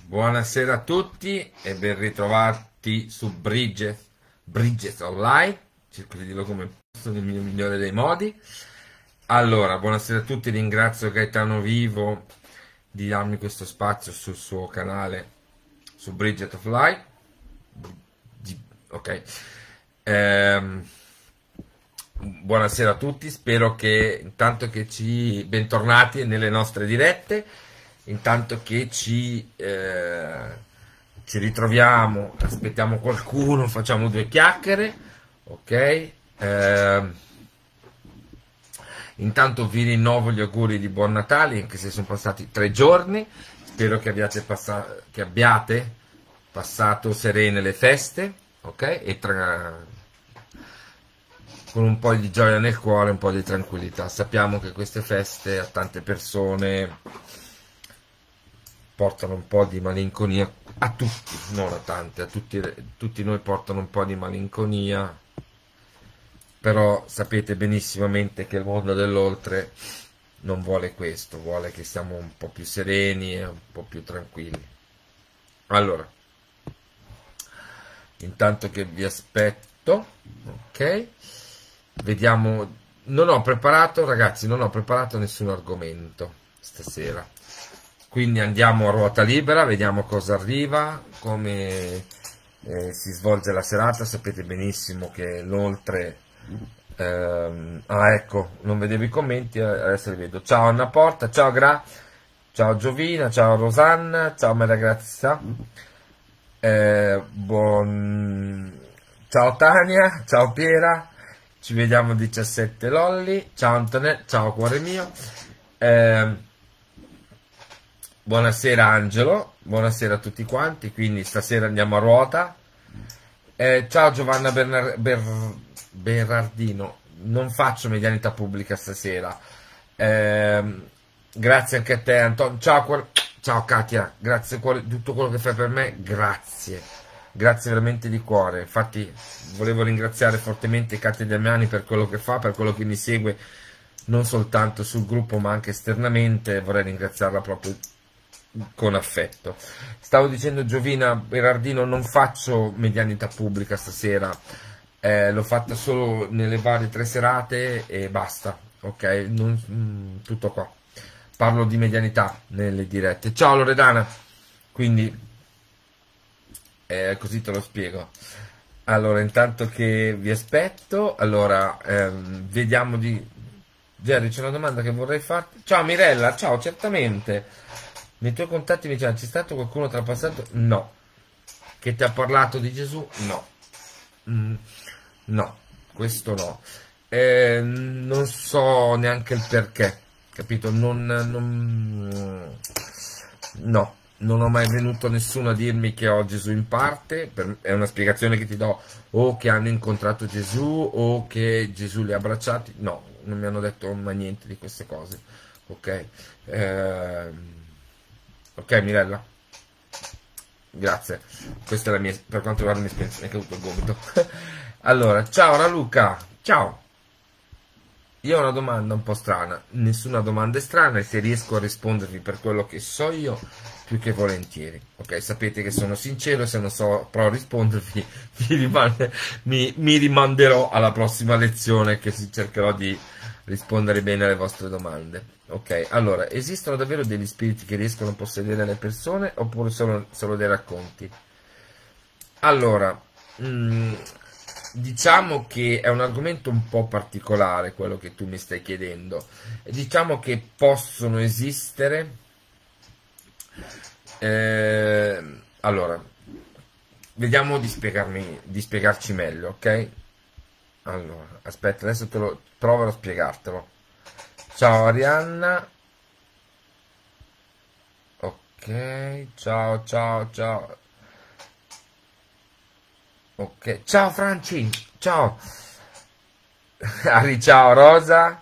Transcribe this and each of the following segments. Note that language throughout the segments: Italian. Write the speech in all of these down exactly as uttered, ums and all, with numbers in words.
Buonasera a tutti e ben ritrovati su Bridget, Bridget Online. Cerco di dirlo come posso nel mio migliore dei modi. Allora, buonasera a tutti, ringrazio Gaetano Vivo di darmi questo spazio sul suo canale su Bridget Online. Ok. Ehm, buonasera a tutti, spero che intanto che ci bentornati nelle nostre dirette. Intanto che ci, eh, ci ritroviamo, aspettiamo qualcuno, facciamo due chiacchiere, ok? Eh, intanto vi rinnovo gli auguri di buon Natale, anche se sono passati tre giorni. Spero che abbiate, passato, che abbiate passato serene le feste, ok? E tra, con un po' di gioia nel cuore, un po' di tranquillità. Sappiamo che queste feste a tante persone portano un po' di malinconia, a tutti, non a tante, a tutti, tutti noi portano un po' di malinconia, però sapete benissimamente che il mondo dell'oltre non vuole questo, vuole che siamo un po' più sereni e un po' più tranquilli. Allora, intanto che vi aspetto, ok, vediamo, non ho preparato, ragazzi, non ho preparato nessun argomento stasera. Quindi andiamo a ruota libera, vediamo cosa arriva, come eh, si svolge la serata. Sapete benissimo che l'oltre... Ehm, ah, ecco, non vedevo i commenti, adesso li vedo. Ciao Anna Porta, ciao Gra, ciao Giovina, ciao Rosanna, ciao Maria Grazia, eh, buon... ciao Tania, ciao Piera, ci vediamo diciassette Lolli, ciao Antonella, ciao cuore mio. Eh, Buonasera Angelo, buonasera a tutti quanti, quindi stasera andiamo a ruota. Eh, ciao Giovanna Bernar Ber Berardino, non faccio medianità pubblica stasera. Eh, grazie anche a te Antonio, ciao, ciao Katia, grazie per tutto quello che fai per me, grazie, grazie veramente di cuore. Infatti volevo ringraziare fortemente Katia Damiani per quello che fa, per quello che mi segue, non soltanto sul gruppo ma anche esternamente, vorrei ringraziarla proprio con affetto. Stavo dicendo Giovina Berardino, non faccio medianità pubblica stasera, eh, l'ho fatta solo nelle varie tre serate e basta, ok? Non, mm, tutto qua, parlo di medianità nelle dirette. Ciao Loredana, quindi eh, così te lo spiego. Allora, intanto che vi aspetto, allora ehm, vediamo di... Jerry, c'è una domanda che vorrei farti. Ciao Mirella, ciao, certamente. Nei tuoi contatti mi dicono, c'è stato qualcuno trapassato? No. Che ti ha parlato di Gesù? No. Mm, no, questo no. Eh, non so neanche il perché, capito? Non, non, no, non ho mai venuto nessuno a dirmi che ho Gesù in parte. Per, è una spiegazione che ti do, o che hanno incontrato Gesù, o che Gesù li ha abbracciati. No, non mi hanno detto mai niente di queste cose, ok? Eh, Ok Mirella, grazie, questa è la mia, per quanto riguarda la mia esperienza, mi è caduto il gomito. Allora, ciao Raluca, ciao, io ho una domanda un po' strana, nessuna domanda è strana e se riesco a rispondervi per quello che so io, più che volentieri, ok? Sapete che sono sincero, se non so però rispondervi, mi, rimane, mi, mi rimanderò alla prossima lezione che cercherò di rispondere bene alle vostre domande. Ok, allora, esistono davvero degli spiriti che riescono a possedere le persone oppure sono solo dei racconti? Allora, mh, diciamo che è un argomento un po' particolare quello che tu mi stai chiedendo. Diciamo che possono esistere... Eh, allora, vediamo di spiegarmi, di spiegarci meglio, ok? Allora, aspetta, adesso te lo provo a spiegartelo. Ciao Arianna, ok, ciao ciao ciao, ok, ciao Franci, ciao, Ari, ciao Rosa,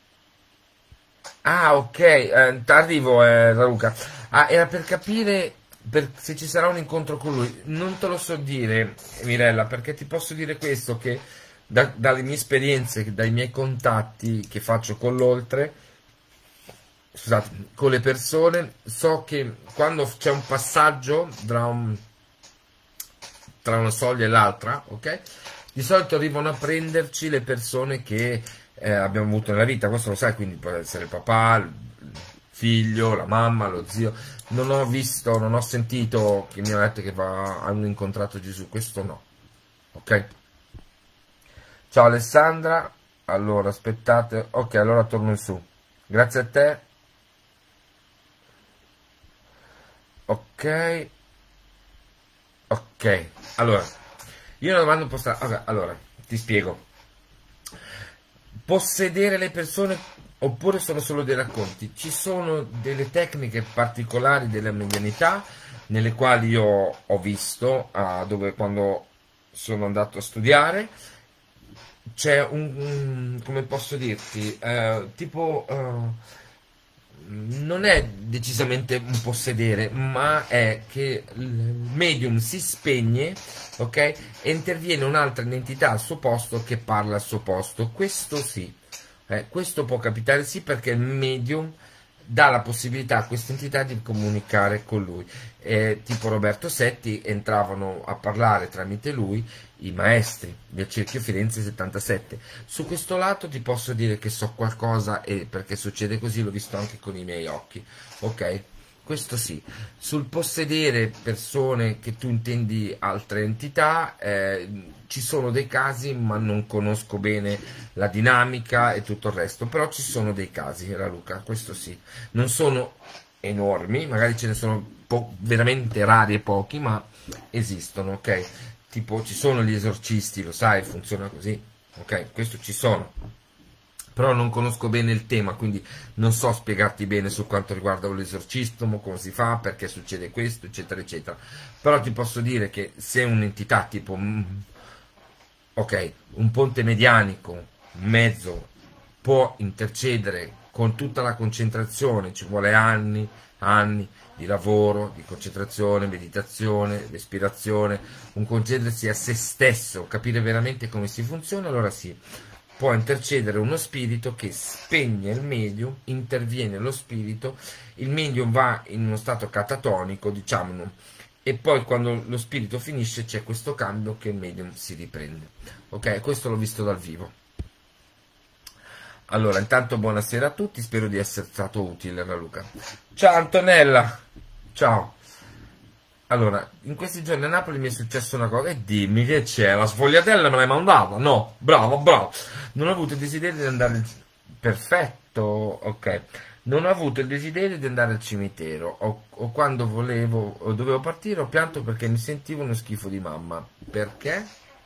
ah ok, eh, arrivo eh, Raluca, ah era per capire per, se ci sarà un incontro con lui, non te lo so dire Mirella, perché ti posso dire questo, che da, dalle mie esperienze, dai miei contatti che faccio con l'oltre, scusate, con le persone, so che quando c'è un passaggio tra, un, tra una soglia e l'altra, ok? Di solito arrivano a prenderci le persone che eh, abbiamo avuto nella vita, questo lo sai, quindi può essere il papà, il figlio, la mamma, lo zio. Non ho visto, non ho sentito che mi hanno detto che va, hanno incontrato Gesù, questo no, ok? Ciao Alessandra, allora aspettate, ok, allora torno in su, grazie a te, ok, ok, allora, io una domanda postata, okay, allora, ti spiego, possedere le persone oppure sono solo dei racconti? Ci sono delle tecniche particolari della medianità nelle quali io ho visto, uh, dove quando sono andato a studiare, c'è un, un, come posso dirti, uh, tipo, uh, non è decisamente un possedere, ma è che il medium si spegne, ok? E interviene un'altra entità al suo posto che parla al suo posto. Questo sì, eh, questo può capitare sì, perché il medium dà la possibilità a questa entità di comunicare con lui. Eh, tipo Roberto Setti, entravano a parlare tramite lui i maestri del Cerchio Firenze settantasette. Su questo lato ti posso dire che so qualcosa, e perché succede così, l'ho visto anche con i miei occhi, ok? Questo sì. Sul possedere persone che tu intendi altre entità, eh, ci sono dei casi, ma non conosco bene la dinamica e tutto il resto, però ci sono dei casi, Raluca, questo sì. Non sono enormi, magari ce ne sono po- veramente rari e pochi, ma esistono, ok? Tipo ci sono gli esorcisti, lo sai, funziona così, ok? Questo ci sono. Però non conosco bene il tema, quindi non so spiegarti bene su quanto riguarda l'esorcismo, come si fa, perché succede questo, eccetera, eccetera. Però ti posso dire che se un'entità tipo, ok, un ponte medianico, un mezzo, può intercedere con tutta la concentrazione, ci vuole anni, anni di lavoro, di concentrazione, meditazione, respirazione, un concedersi a se stesso, capire veramente come si funziona, allora sì. Può intercedere uno spirito che spegne il medium, interviene lo spirito, il medium va in uno stato catatonico, diciamo, e poi quando lo spirito finisce c'è questo cambio che il medium si riprende. Ok, questo l'ho visto dal vivo. Allora, intanto buonasera a tutti, spero di essere stato utile, Raluca. Ciao Antonella, ciao. Allora, in questi giorni a Napoli mi è successa una cosa, e dimmi che c'è, la sfogliatella me l'hai mandata? No, bravo, bravo. Non ho avuto il desiderio di andare, perfetto, ok. Non ho avuto il desiderio di andare al cimitero, o, o quando volevo, o dovevo partire, ho pianto perché mi sentivo uno schifo di mamma. Perché?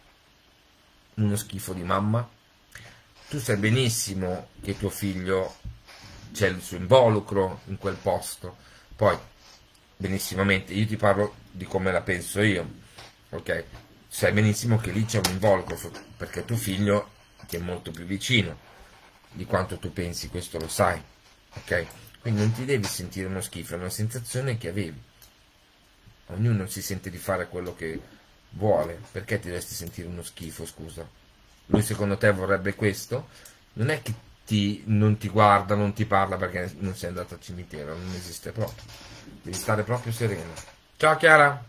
Uno schifo di mamma? Tu sai benissimo che tuo figlio c'è il suo involucro in quel posto, poi benissimamente, io ti parlo di come la penso io, ok? Sai benissimo che lì c'è un involucro, perché tuo figlio ti è molto più vicino di quanto tu pensi, questo lo sai, ok? Quindi non ti devi sentire uno schifo, è una sensazione che avevi. Ognuno si sente di fare quello che vuole, perché ti dovresti sentire uno schifo, scusa? Lui secondo te vorrebbe questo? Non è che ti, non ti guarda, non ti parla perché non sei andato al cimitero, non esiste proprio. Devi stare proprio sereno. Ciao Chiara.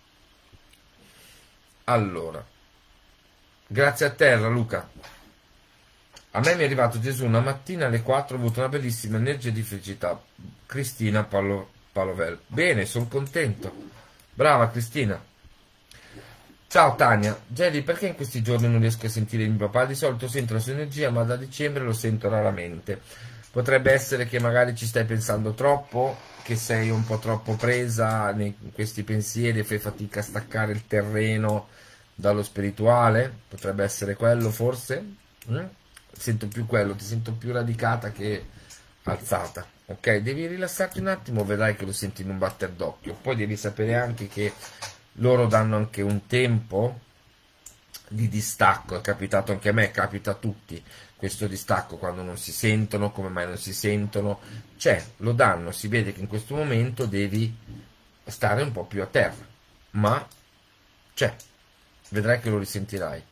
Allora, grazie a te Luca. A me mi è arrivato Gesù una mattina alle quattro, ho avuto una bellissima energia di felicità. Cristina Palo, Palovel. Bene, sono contento. Brava Cristina. Ciao Tania. Geli, perché in questi giorni non riesco a sentire mio papà? Di solito sento la sua energia, ma da dicembre lo sento raramente. Potrebbe essere che magari ci stai pensando troppo, che sei un po' troppo presa in questi pensieri e fai fatica a staccare il terreno dallo spirituale. Potrebbe essere quello, forse? Mm? Sento più quello, ti sento più radicata che alzata. Ok, devi rilassarti un attimo, vedrai che lo senti in un batter d'occhio. Poi devi sapere anche che loro danno anche un tempo di distacco, è capitato anche a me, capita a tutti questo distacco quando non si sentono, come mai non si sentono, c'è, lo danno, si vede che in questo momento devi stare un po' più a terra, ma c'è, vedrai che lo risentirai.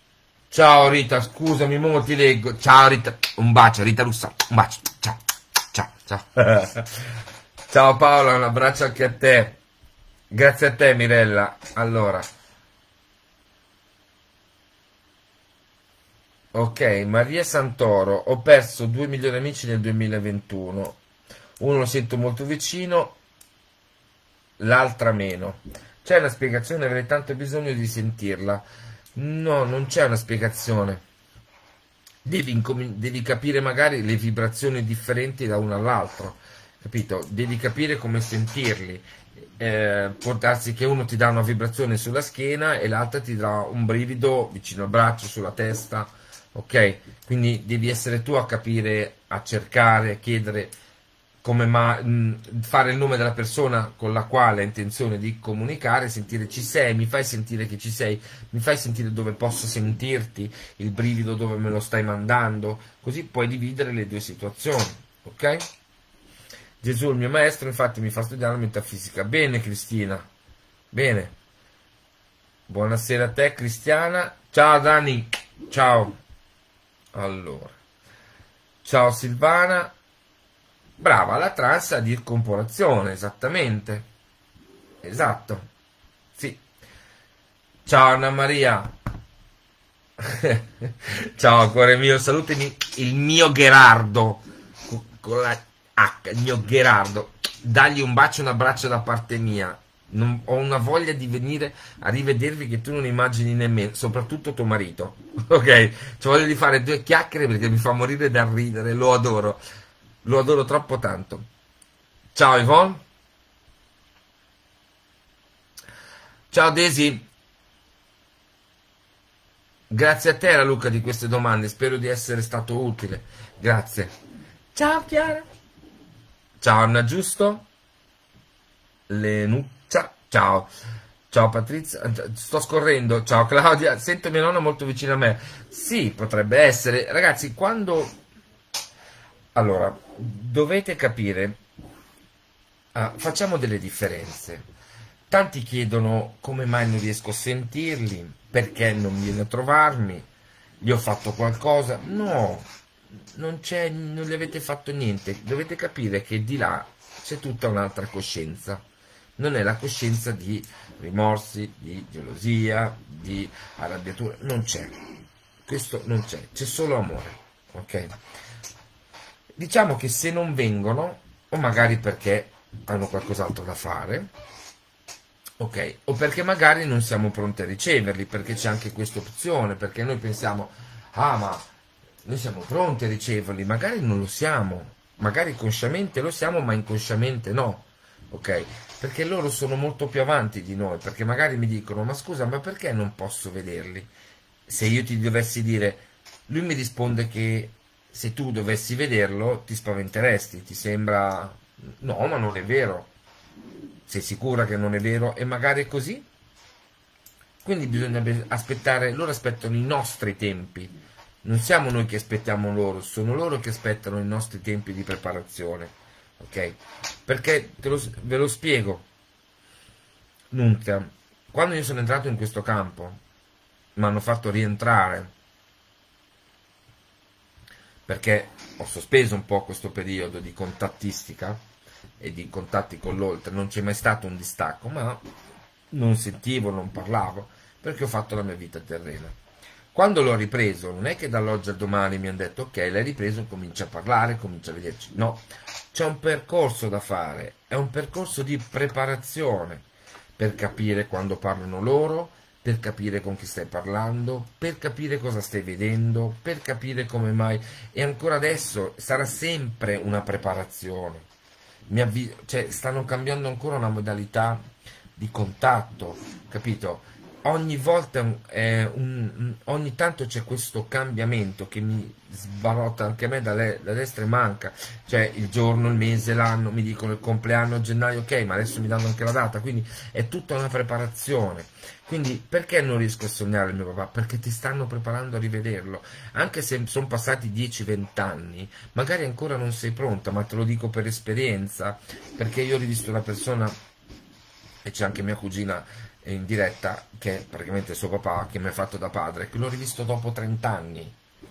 Ciao Rita, scusami, mo ti leggo, ciao Rita, un bacio Rita Russa, un bacio, ciao, ciao. ciao, ciao. Ciao Paola, un abbraccio anche a te. Grazie a te Mirella. Allora, ok, Maria Santoro, ho perso due migliori amici nel duemilaventuno, uno lo sento molto vicino, l'altra meno. C'è una spiegazione, avrei tanto bisogno di sentirla. No, non c'è una spiegazione. Devi, incomin- devi capire magari le vibrazioni differenti da uno all'altro, capito? Devi capire come sentirli. Eh, può darsi che uno ti dà una vibrazione sulla schiena e l'altra ti dà un brivido vicino al braccio, sulla testa, ok? Quindi devi essere tu a capire, a cercare, a chiedere come ma- mh, fare il nome della persona con la quale hai intenzione di comunicare, sentire ci sei, mi fai sentire che ci sei, mi fai sentire dove posso sentirti, il brivido dove me lo stai mandando, così puoi dividere le due situazioni, ok? Gesù, il mio maestro, infatti mi fa studiare la metafisica. Bene Cristina, bene. Buonasera a te Cristiana. Ciao Dani, ciao. Allora, ciao Silvana. Brava, la trans a dir comparazione, esattamente. Esatto. Sì. Ciao Anna Maria. Ciao cuore mio, salutami il mio Gherardo. Con la H, il mio Gherardo. Dagli un bacio e un abbraccio da parte mia. Non, ho una voglia di venire a rivedervi che tu non immagini nemmeno, soprattutto tuo marito. Ok? Ci voglio di fare due chiacchiere perché mi fa morire da ridere, lo adoro. Lo adoro troppo tanto. Ciao Yvonne. Ciao Daisy. Grazie a te Luca di queste domande, spero di essere stato utile. Grazie. Ciao Chiara. Ciao Anna Giusto. Lenuccia. Ciao. Ciao Patrizia. Sto scorrendo. Ciao Claudia. Sento mia nonna molto vicina a me. Sì, potrebbe essere. Ragazzi, quando... Allora, dovete capire, ah, facciamo delle differenze. Tanti chiedono come mai non riesco a sentirli, perché non viene a trovarmi, gli ho fatto qualcosa. No, non c'è, non gli avete fatto niente. Dovete capire che di là c'è tutta un'altra coscienza. Non è la coscienza di rimorsi, di gelosia, di arrabbiatura. Non c'è. Questo non c'è. C'è solo amore. Ok? Diciamo che se non vengono, o magari perché hanno qualcos'altro da fare, ok, o perché magari non siamo pronti a riceverli, perché c'è anche questa opzione, perché noi pensiamo, ah ma noi siamo pronti a riceverli, magari non lo siamo, magari consciamente lo siamo, ma inconsciamente no, ok, perché loro sono molto più avanti di noi, perché magari mi dicono, ma scusa, ma perché non posso vederli? Se io ti dovessi dire, lui mi risponde che se tu dovessi vederlo ti spaventeresti, ti sembra, no, ma non è vero. Sei sicura che non è vero? E magari è così? Quindi bisogna aspettare, loro aspettano i nostri tempi, non siamo noi che aspettiamo loro, sono loro che aspettano i nostri tempi di preparazione, ok? Perché te lo, ve lo spiego, Nunzia, quando io sono entrato in questo campo, mi hanno fatto rientrare, perché ho sospeso un po' questo periodo di contattistica, e di contatti con l'oltre, non c'è mai stato un distacco, ma non sentivo, non parlavo, perché ho fatto la mia vita terrena. Quando l'ho ripreso, non è che dall'oggi al domani mi hanno detto ok, l'hai ripreso, comincia a parlare, comincia a vederci. No, c'è un percorso da fare, è un percorso di preparazione per capire quando parlano loro, per capire con chi stai parlando, per capire cosa stai vedendo, per capire come mai, e ancora adesso sarà sempre una preparazione. Mi avvi- cioè, stanno cambiando ancora una modalità di contatto, capito? Ogni volta, è un, un- ogni tanto c'è questo cambiamento che mi sbarotta anche a me da, le- da destra e manca, cioè il giorno, il mese, l'anno, mi dicono il compleanno a gennaio, ok, ma adesso mi danno anche la data, quindi è tutta una preparazione. Quindi perché non riesco a sognare il mio papà? Perché ti stanno preparando a rivederlo, anche se sono passati dieci venti anni, magari ancora non sei pronta, ma te lo dico per esperienza, perché io ho rivisto una persona, e c'è anche mia cugina in diretta, che è praticamente suo papà, che mi ha fatto da padre, che l'ho rivisto dopo trenta anni,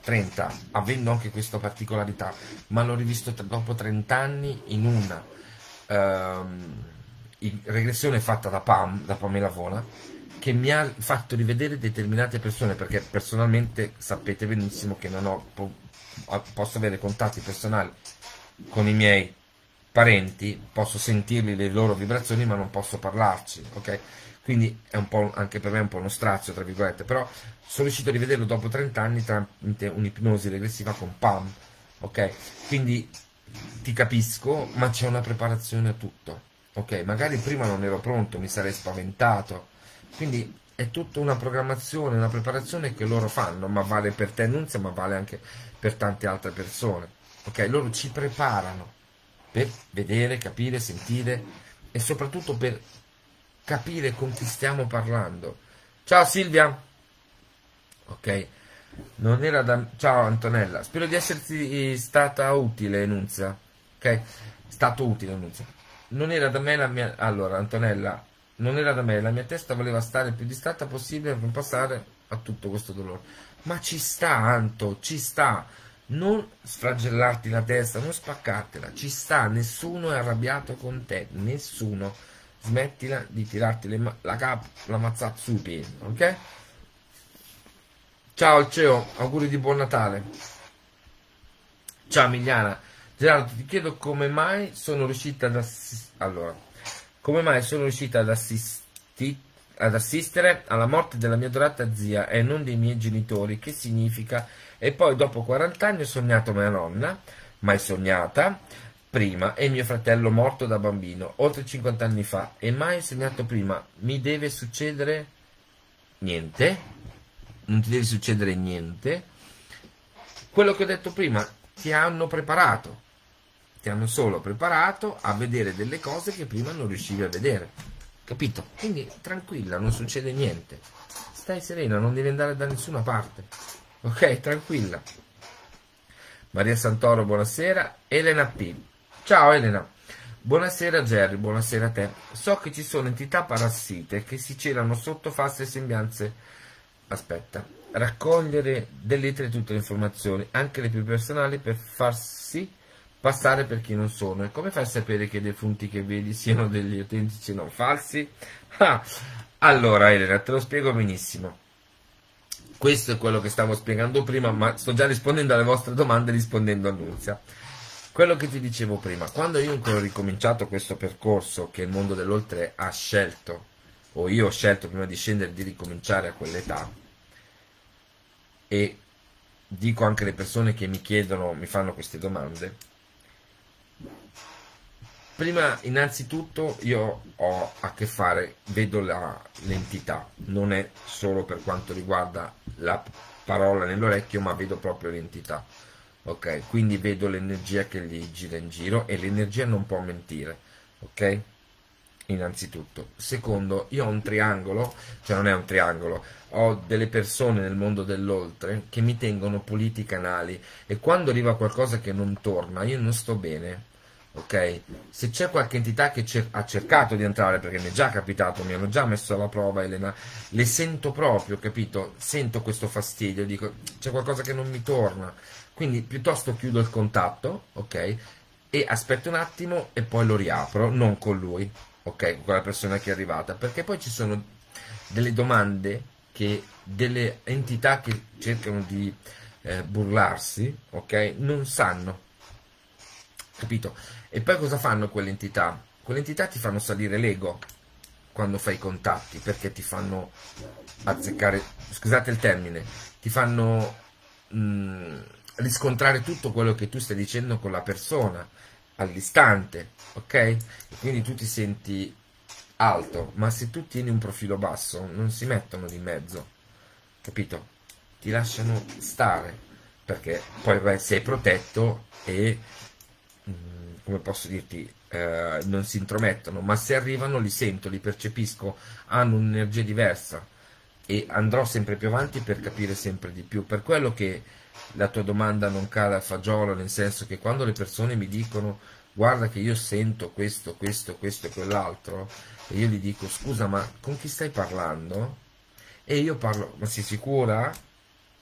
trenta, avendo anche questa particolarità, ma l'ho rivisto dopo trenta anni in una um, regressione fatta da Pam, da Pamela Vola, che mi ha fatto rivedere determinate persone, perché personalmente sapete benissimo che non ho, po posso avere contatti personali con i miei parenti, posso sentirli le loro vibrazioni ma non posso parlarci, ok? Quindi è un po' anche per me un po' uno strazio, tra virgolette, però sono riuscito a rivederlo dopo trenta anni tramite un'ipnosi regressiva con Pam, ok? Quindi ti capisco, ma c'è una preparazione a tutto, ok? Magari prima non ero pronto, mi sarei spaventato, quindi è tutta una programmazione, una preparazione che loro fanno, ma vale per te Nunzia, ma vale anche per tante altre persone, ok? Loro ci preparano per vedere, capire, sentire e soprattutto per capire con chi stiamo parlando. Ciao Silvia, ok, non era da... ciao Antonella, spero di esserti stata utile Nunzia, ok, stato utile Nunzia. Non era da me la mia... allora Antonella, non era da me, la mia testa voleva stare il più distratta possibile per non passare a tutto questo dolore, ma ci sta Anto, ci sta, non sfragellarti la testa, non spaccartela, ci sta, nessuno è arrabbiato con te, nessuno. Smettila di tirarti le ma la, cap la mazzata sui piedi, ok? Ciao Ceo, auguri di buon Natale. Ciao Emiliana. Gerardo, ti chiedo come mai sono riuscita ad assistere allora, come mai sono riuscita ad, assisti ad assistere alla morte della mia adorata zia e non dei miei genitori, che significa? E poi dopo quaranta anni ho sognato mia nonna, mai sognata prima, e mio fratello morto da bambino, oltre cinquanta anni fa, e mai sognato prima. Mi deve succedere niente, non ti deve succedere niente. Quello che ho detto prima, ti hanno preparato, ti hanno solo preparato a vedere delle cose che prima non riuscivi a vedere, capito? Quindi tranquilla, non succede niente, stai serena, non devi andare da nessuna parte, ok? Tranquilla. Maria Santoro, buonasera. Elena P. Ciao Elena, buonasera Jerry, buonasera a te. So che ci sono entità parassite che si celano sotto false sembianze. Aspetta, raccogliere dell'etere tutte le informazioni, anche le più personali, per farsi passare per chi non sono. E come fai a sapere che i defunti che vedi siano degli autentici e non falsi? Ah, allora Elena, te lo spiego benissimo. Questo è quello che stavo spiegando prima, ma sto già rispondendo alle vostre domande rispondendo a Nunzia. Quello che ti dicevo prima, quando io ho ricominciato questo percorso che il mondo dell'oltre ha scelto, o io ho scelto prima di scendere di ricominciare a quell'età, e dico anche alle persone che mi chiedono, mi fanno queste domande, prima innanzitutto io ho a che fare, vedo l'entità, non è solo per quanto riguarda la parola nell'orecchio, ma vedo proprio l'entità. Ok, quindi vedo l'energia che gli gira in giro e l'energia non può mentire, ok? Innanzitutto. Secondo, io ho un triangolo, cioè non è un triangolo, ho delle persone nel mondo dell'oltre che mi tengono puliti i canali, e quando arriva qualcosa che non torna, io non sto bene, ok? Se c'è qualche entità che cer ha cercato di entrare, perché mi è già capitato, mi hanno già messo alla prova Elena, le sento proprio, capito? Sento questo fastidio, dico c'è qualcosa che non mi torna. Quindi piuttosto chiudo il contatto, ok? E aspetto un attimo e poi lo riapro, non con lui, ok? Con quella persona che è arrivata, perché poi ci sono delle domande che delle entità che cercano di eh, burlarsi, ok? Non sanno, capito? E poi cosa fanno quelle entità? Quelle entità ti fanno salire l'ego quando fai i contatti, perché ti fanno azzeccare, scusate il termine, ti fanno... Mh, riscontrare tutto quello che tu stai dicendo con la persona all'istante, ok? E quindi tu ti senti alto, ma se tu tieni un profilo basso non si mettono di mezzo, capito? Ti lasciano stare, perché poi beh, sei protetto e mh, come posso dirti, eh, non si intromettono, ma se arrivano li sento, li percepisco, hanno un'energia diversa, e andrò sempre più avanti per capire sempre di più. Per quello che la tua domanda non cala a fagiolo, nel senso che quando le persone mi dicono guarda che io sento questo, questo, questo e quell'altro, e io gli dico scusa ma con chi stai parlando? E io parlo, ma sei sicura?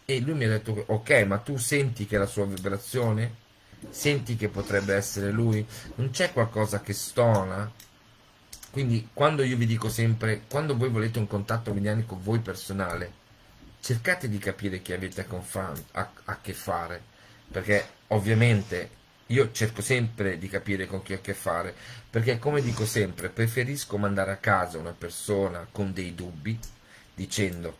E lui mi ha detto, ok, ma tu senti che è la sua vibrazione? Senti che potrebbe essere lui? Non c'è qualcosa che stona? Quindi quando io vi dico sempre, quando voi volete un contatto medianico voi personale, cercate di capire chi avete a, confan- a, a che fare, perché ovviamente io cerco sempre di capire con chi ho a che fare, perché come dico sempre, preferisco mandare a casa una persona con dei dubbi, dicendo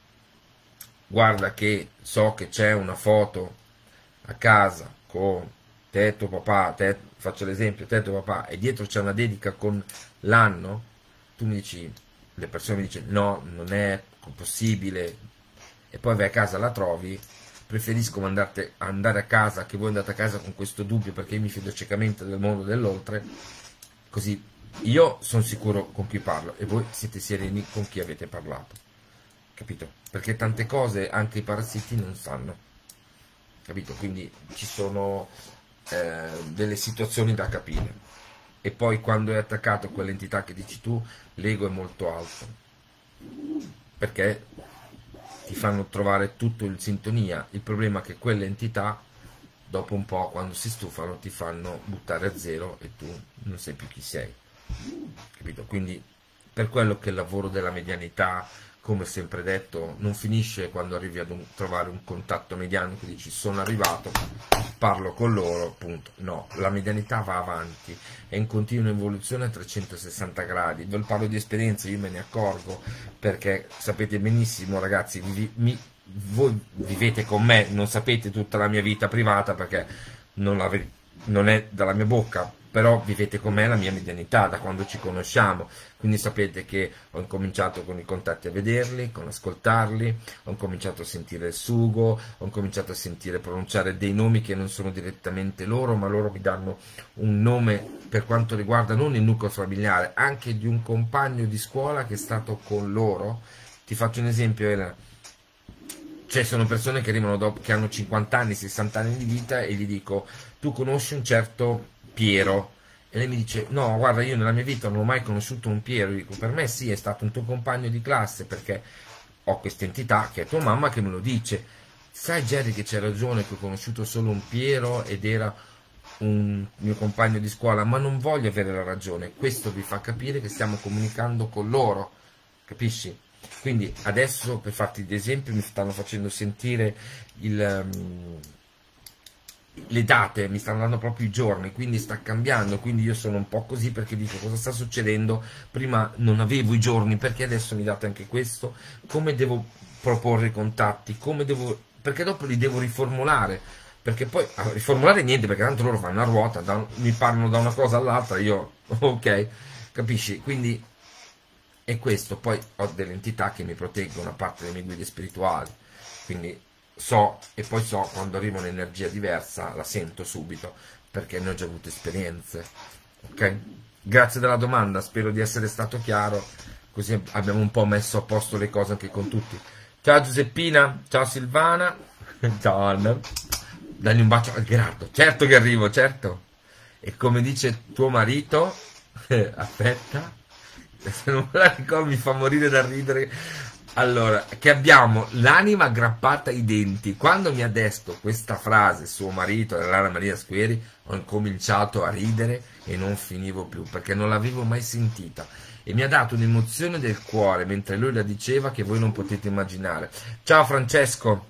guarda che so che c'è una foto a casa con te, tuo papà, te, faccio l'esempio, te, tuo papà, e dietro c'è una dedica con l'anno, tu mi dici, le persone mi dicono no, non è possibile, e poi vai a casa la trovi, preferisco mandarti, andare a casa, che voi andate a casa con questo dubbio, perché io mi fido ciecamente del mondo dell'oltre, così io sono sicuro con chi parlo e voi siete sereni con chi avete parlato, capito? Perché tante cose anche i parassiti non sanno, capito? Quindi ci sono eh, delle situazioni da capire. E poi quando è attaccato a quell'entità che dici tu, l'ego è molto alto, perché ti fanno trovare tutto in sintonia. Il problema è che quelle entità dopo un po', quando si stufano, ti fanno buttare a zero e tu non sai più chi sei, capito? Quindi per quello che il lavoro della medianità, come sempre detto, non finisce quando arrivi a un, trovare un contatto medianico, dici sono arrivato, parlo con loro, punto. No, la medianità va avanti, è in continua evoluzione a trecentosessanta gradi. Ve lo parlo di esperienza, io me ne accorgo, perché sapete benissimo ragazzi, vi, mi, voi vivete con me, non sapete tutta la mia vita privata perché non, la, non è dalla mia bocca, però vivete con me la mia medianità da quando ci conosciamo, quindi sapete che ho incominciato con i contatti a vederli, con ascoltarli, ho cominciato a sentire il sugo, ho cominciato a sentire pronunciare dei nomi che non sono direttamente loro, ma loro mi danno un nome per quanto riguarda non il nucleo familiare, anche di un compagno di scuola che è stato con loro. Ti faccio un esempio, Elena. Cioè sono persone che arrivano dopo, che hanno cinquanta anni, sessanta anni di vita, e gli dico tu conosci un certo Piero, e lei mi dice no guarda io nella mia vita non ho mai conosciuto un Piero. Io dico per me sì, è stato un tuo compagno di classe, perché ho questa entità che è tua mamma che me lo dice. Sai Jerry che c'è ragione, che ho conosciuto solo un Piero ed era un mio compagno di scuola, ma non voglio avere la ragione, questo vi fa capire che stiamo comunicando con loro, capisci? Quindi adesso, per farti degli esempi, mi stanno facendo sentire il, um, le date, mi stanno dando proprio i giorni, quindi sta cambiando, quindi io sono un po' così perché dico cosa sta succedendo, prima non avevo i giorni, perché adesso mi date anche questo, come devo proporre i contatti, come devo, perché dopo li devo riformulare, perché poi a riformulare niente, perché tanto loro fanno una ruota, da, mi parlano da una cosa all'altra, io ok, capisci? Quindi e questo, poi ho delle entità che mi proteggono a parte le mie guide spirituali, quindi so, e poi so quando arriva un'energia diversa, la sento subito, perché ne ho già avuto esperienze, ok? Grazie della domanda, spero di essere stato chiaro, così abbiamo un po' messo a posto le cose anche con tutti. Ciao Giuseppina, ciao Silvana, ciao Anna, dagli un bacio a Gerardo, certo che arrivo, certo, e come dice tuo marito, aspetta, se non me la ricordo mi fa morire da ridere. Allora, che abbiamo l'anima aggrappata ai denti. Quando mi ha detto questa frase suo marito, Elena Maria Squeri, ho incominciato a ridere e non finivo più, perché non l'avevo mai sentita e mi ha dato un'emozione del cuore mentre lui la diceva che voi non potete immaginare. Ciao Francesco,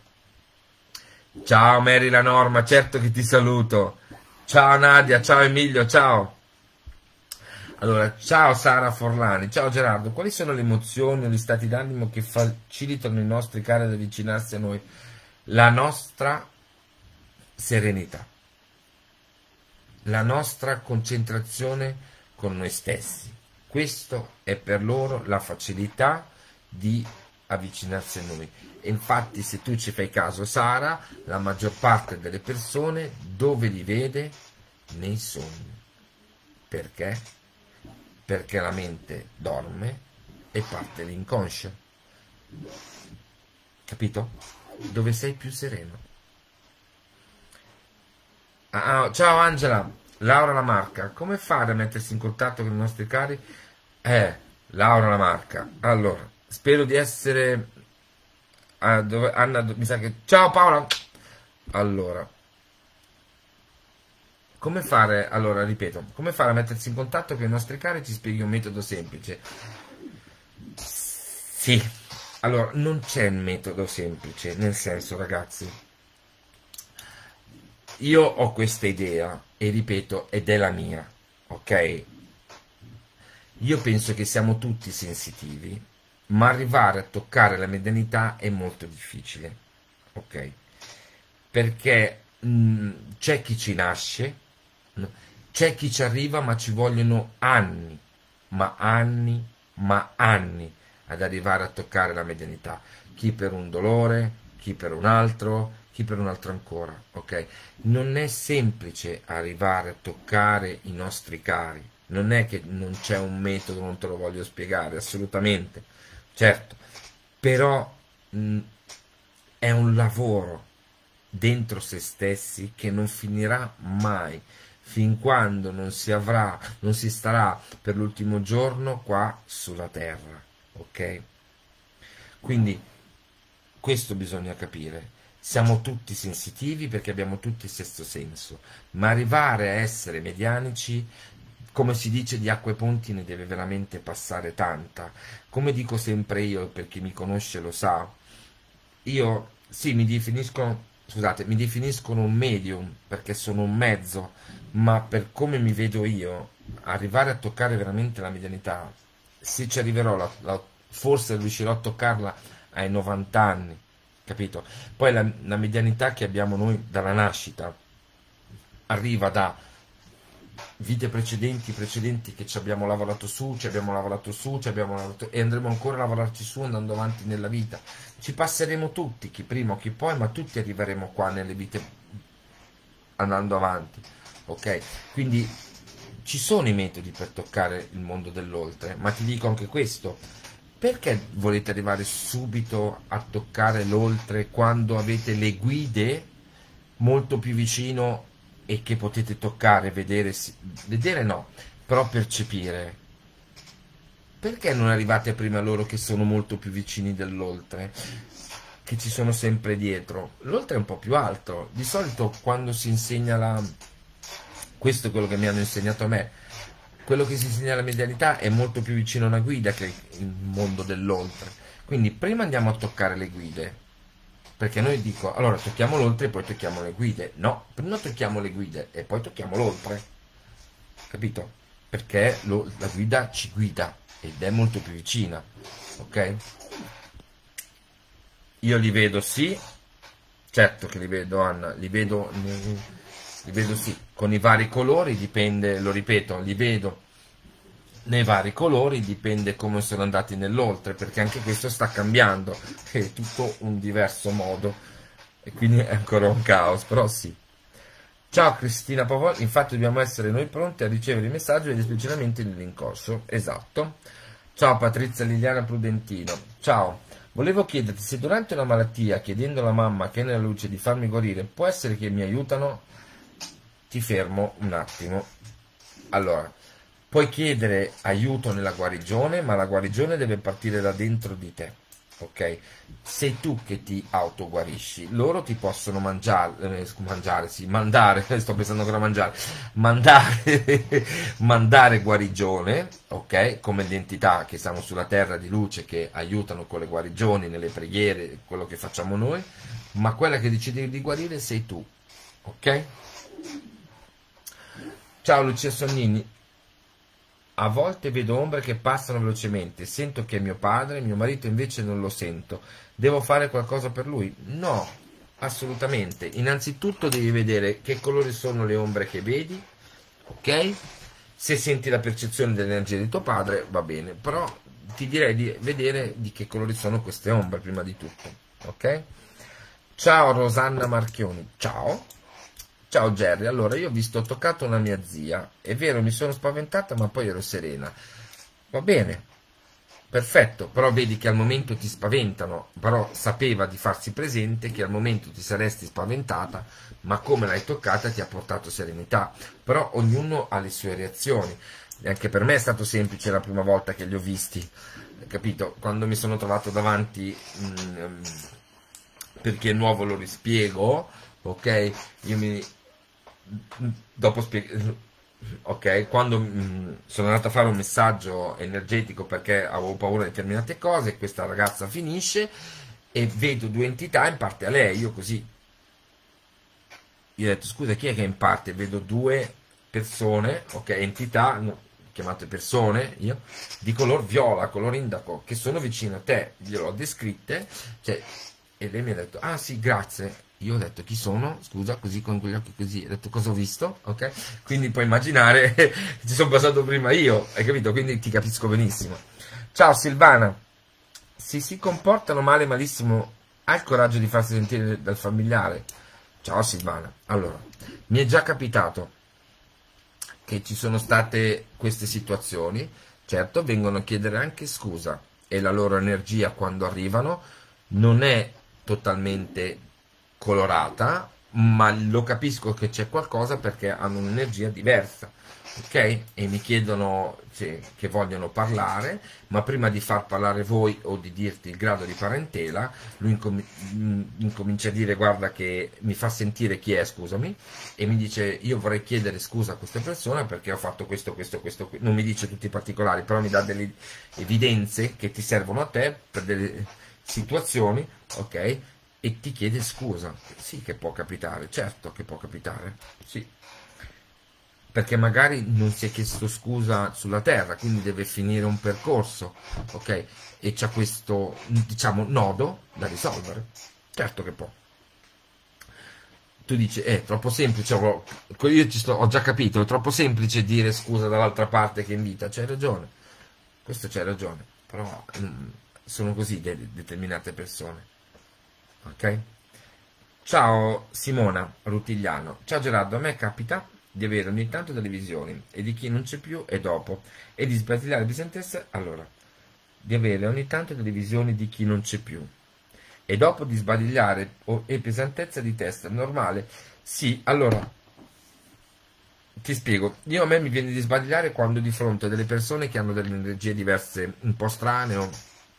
ciao Mary la Norma, certo che ti saluto, ciao Nadia, ciao Emilio, ciao. Allora, ciao Sara Forlani, ciao Gerardo, quali sono le emozioni o gli stati d'animo che facilitano i nostri cari ad avvicinarsi a noi? La nostra serenità, la nostra concentrazione con noi stessi. Questo è per loro la facilità di avvicinarsi a noi. E infatti, se tu ci fai caso, Sara, la maggior parte delle persone dove li vede? Nei sogni. Perché? Perché la mente dorme e parte l'inconscio, capito? Dove sei più sereno. Ah, ah, ciao Angela, Laura Lamarca, come fare a mettersi in contatto con i nostri cari? Eh, Laura Lamarca, allora, spero di essere Ah, dove, Anna, mi sa che... Ciao Paola! Allora, come fare, allora, ripeto, come fare a mettersi in contatto con i nostri cari? Ci spieghi un metodo semplice. Sì, allora, non c'è un metodo semplice, nel senso, ragazzi, io ho questa idea, e ripeto, ed è la mia, ok? Io penso che siamo tutti sensitivi, ma arrivare a toccare la medianità è molto difficile, ok? Perché mh, c'è chi ci nasce, c'è chi ci arriva, ma ci vogliono anni, ma anni, ma anni ad arrivare a toccare la medianità. Chi per un dolore, chi per un altro, chi per un altro ancora, ok? Non è semplice arrivare a toccare i nostri cari. Non è che non c'è un metodo, non te lo voglio spiegare, assolutamente, certo, però mh, è un lavoro dentro se stessi che non finirà mai, fin quando non si avrà, non si starà per l'ultimo giorno qua sulla terra, ok? Quindi questo bisogna capire. Siamo tutti sensitivi perché abbiamo tutti il sesto senso, ma arrivare a essere medianici, come si dice, di acque ponti ne deve veramente passare tanta. Come dico sempre io, per chi mi conosce lo sa, io sì, mi definisco, scusate, mi definiscono un medium perché sono un mezzo, ma per come mi vedo io, arrivare a toccare veramente la medianità, se ci arriverò, la, la, forse riuscirò a toccarla ai novanta anni, capito? Poi la, la medianità che abbiamo noi dalla nascita arriva da vite precedenti, precedenti che ci abbiamo lavorato su, ci abbiamo lavorato su, ci abbiamo lavorato e andremo ancora a lavorarci su andando avanti nella vita. Ci passeremo tutti, chi prima o chi poi, ma tutti arriveremo qua nelle vite andando avanti, ok? Quindi ci sono i metodi per toccare il mondo dell'oltre, ma ti dico anche questo: perché volete arrivare subito a toccare l'oltre quando avete le guide molto più vicino e che potete toccare, vedere, vedere no, però percepire? Perché non arrivate prima loro che sono molto più vicini dell'oltre, che ci sono sempre dietro? L'oltre è un po' più alto, di solito quando si insegna la... questo è quello che mi hanno insegnato a me, quello che si insegna la medianità è molto più vicino a una guida che il mondo dell'oltre, quindi prima andiamo a toccare le guide, perché noi dico, allora tocchiamo l'oltre e poi tocchiamo le guide. No, prima tocchiamo le guide e poi tocchiamo l'oltre, capito? Perché lo, la guida ci guida ed è molto più vicina, ok? Io li vedo sì, certo che li vedo, Anna, li vedo, li vedo sì, con i vari colori, dipende, lo ripeto, li vedo nei vari colori, dipende come sono andati nell'oltre, perché anche questo sta cambiando, è tutto un diverso modo e quindi è ancora un caos, però sì. Ciao Cristina Pavol, infatti dobbiamo essere noi pronti a ricevere i messaggi ed esplicitamente nell'incorso, esatto. Ciao Patrizia Liliana Prudentino, ciao, volevo chiederti se durante una malattia, chiedendo alla mamma che è nella luce di farmi guarire, può essere che mi aiutano? Ti fermo un attimo. Allora, puoi chiedere aiuto nella guarigione, ma la guarigione deve partire da dentro di te, ok? Sei tu che ti autoguarisci, loro ti possono mangiare, eh, mangiare, sì, mandare, sto pensando ancora a mangiare, mandare, mandare guarigione, ok? Come le entità che stanno sulla terra di luce che aiutano con le guarigioni, nelle preghiere, quello che facciamo noi, ma quella che decide di guarire sei tu, ok? Ciao Lucia Sonnini. A volte vedo ombre che passano velocemente, sento che è mio padre, mio marito invece non lo sento. Devo fare qualcosa per lui? No, assolutamente. Innanzitutto devi vedere che colori sono le ombre che vedi, ok? Se senti la percezione dell'energia di tuo padre, va bene, però ti direi di vedere di che colori sono queste ombre prima di tutto, ok? Ciao Rosanna Marchioni, ciao. Ciao Jerry, allora io ho visto, ho toccato una mia zia, è vero mi sono spaventata ma poi ero serena, va bene, perfetto, però vedi che al momento ti spaventano, però sapeva di farsi presente che al momento ti saresti spaventata, ma come l'hai toccata ti ha portato serenità, però ognuno ha le sue reazioni, e anche per me è stato semplice la prima volta che li ho visti, capito, quando mi sono trovato davanti... Mm, per chi è nuovo lo rispiego, ok? Io mi dopo spiego, ok? Quando mh, sono andato a fare un messaggio energetico perché avevo paura di determinate cose, questa ragazza finisce e vedo due entità in parte a lei, io così io ho detto scusa, chi è che in parte vedo due persone, ok, entità, no, chiamate persone, io, di color viola, color indaco, che sono vicine a te, glielo ho descritte, cioè, e lei mi ha detto, ah sì, grazie. Io ho detto, chi sono? Scusa, così con quegli occhi così, ho detto, cosa ho visto? Ok? Quindi puoi immaginare, ci sono passato prima io, hai capito? Quindi ti capisco benissimo. Ciao Silvana, se si comportano male, malissimo, hai il coraggio di farsi sentire dal familiare? Ciao Silvana, allora, mi è già capitato che ci sono state queste situazioni, certo vengono a chiedere anche scusa e la loro energia quando arrivano non è totalmente colorata, ma lo capisco che c'è qualcosa perché hanno un'energia diversa, ok? E mi chiedono cioè, che vogliono parlare, ma prima di far parlare voi o di dirti il grado di parentela, lui incom- incomincia a dire guarda che mi fa sentire chi è, scusami, e mi dice io vorrei chiedere scusa a questa persona perché ho fatto questo, questo, questo, non mi dice tutti i particolari, però mi dà delle evidenze che ti servono a te per delle situazioni, ok? E ti chiede scusa. Sì che può capitare, certo che può capitare, sì. Perché magari non si è chiesto scusa sulla terra, quindi deve finire un percorso, ok? E c'è questo, diciamo, nodo da risolvere. Certo che può. Tu dici, è troppo semplice, io ci sto, ho già capito, è troppo semplice dire scusa dall'altra parte che invita, c'hai ragione. Questo c'hai ragione, però mh, sono così de- determinate persone. Ok? Ciao Simona Rutigliano. Ciao Gerardo, a me capita di avere ogni tanto delle visioni e di chi non c'è più e dopo e di sbadigliare pesantezza, allora di avere ogni tanto delle visioni di chi non c'è più e dopo di sbadigliare e pesantezza di testa normale. Sì, allora ti spiego, io a me mi viene di sbadigliare quando di fronte a delle persone che hanno delle energie diverse un po' strane o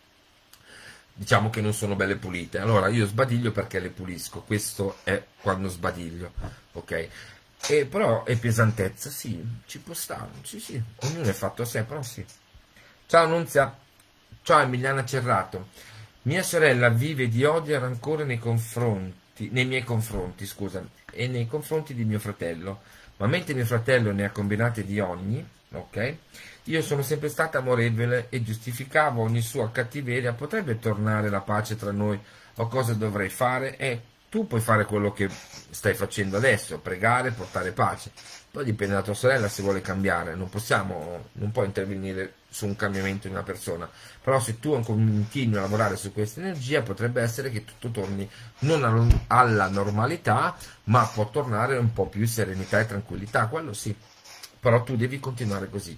diciamo che non sono belle pulite, allora io sbadiglio perché le pulisco, questo è quando sbadiglio, ok? E però è pesantezza, sì, ci può stare, sì sì, ognuno è fatto a sé, però sì. Ciao Nunzia, ciao Emiliana Cerrato, mia sorella vive di odio e rancore nei confronti, nei miei confronti, scusa, e nei confronti di mio fratello, ma mentre mio fratello ne ha combinate di ogni, ok? Io sono sempre stata amorevole e giustificavo ogni sua cattiveria. Potrebbe tornare la pace tra noi o cosa dovrei fare? E tu puoi fare quello che stai facendo adesso, pregare, portare pace. Poi dipende da tua sorella se vuole cambiare. Non possiamo, non puoi intervenire su un cambiamento di una persona. Però se tu continui a lavorare su questa energia, potrebbe essere che tutto torni non alla normalità, ma può tornare un po' più serenità e tranquillità. Quello sì. Però tu devi continuare così.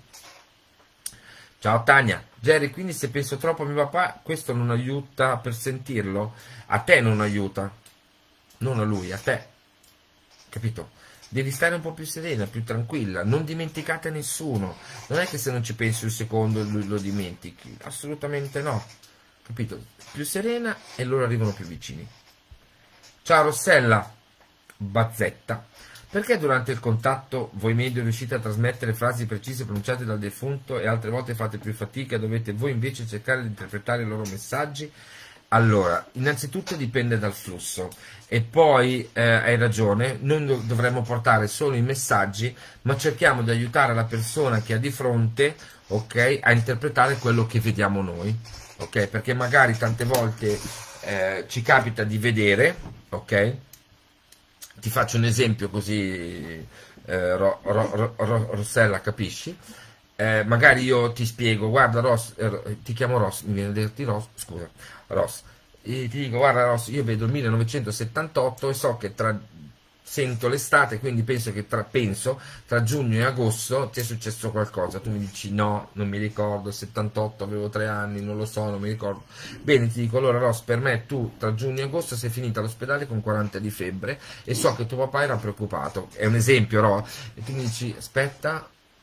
Ciao Tania, Jerry, quindi se penso troppo a mio papà, questo non aiuta per sentirlo? A te non aiuta, non a lui, a te, capito? Devi stare un po' più serena, più tranquilla, non dimenticate nessuno, non è che se non ci pensi un secondo lui lo dimentichi, assolutamente no, capito? Più serena e loro arrivano più vicini. Ciao Rossella, Bazzetta. Perché durante il contatto voi medio riuscite a trasmettere frasi precise pronunciate dal defunto e altre volte fate più fatica e dovete voi invece cercare di interpretare i loro messaggi? Allora, innanzitutto dipende dal flusso e poi eh, hai ragione, noi dovremmo portare solo i messaggi, ma cerchiamo di aiutare la persona che ha di fronte, ok, a interpretare quello che vediamo noi, ok? Perché magari tante volte eh, ci capita di vedere, ok? Ti faccio un esempio così eh, ro, ro, ro, Rossella capisci, eh, magari io ti spiego guarda Ross, eh, ti chiamo Ross, mi viene a dirti Ross, scusa Ross, e ti dico guarda Ross, io vedo il millenovecentosettantotto e so che tra sento l'estate, quindi penso che tra, penso, tra giugno e agosto ti è successo qualcosa. Tu mi dici no, non mi ricordo, settantotto, avevo tre anni, non lo so, non mi ricordo. Bene, ti dico allora Ross, per me tu tra giugno e agosto sei finita all'ospedale con quaranta di febbre e so che tuo papà era preoccupato. È un esempio, Ross. E tu mi dici aspetta,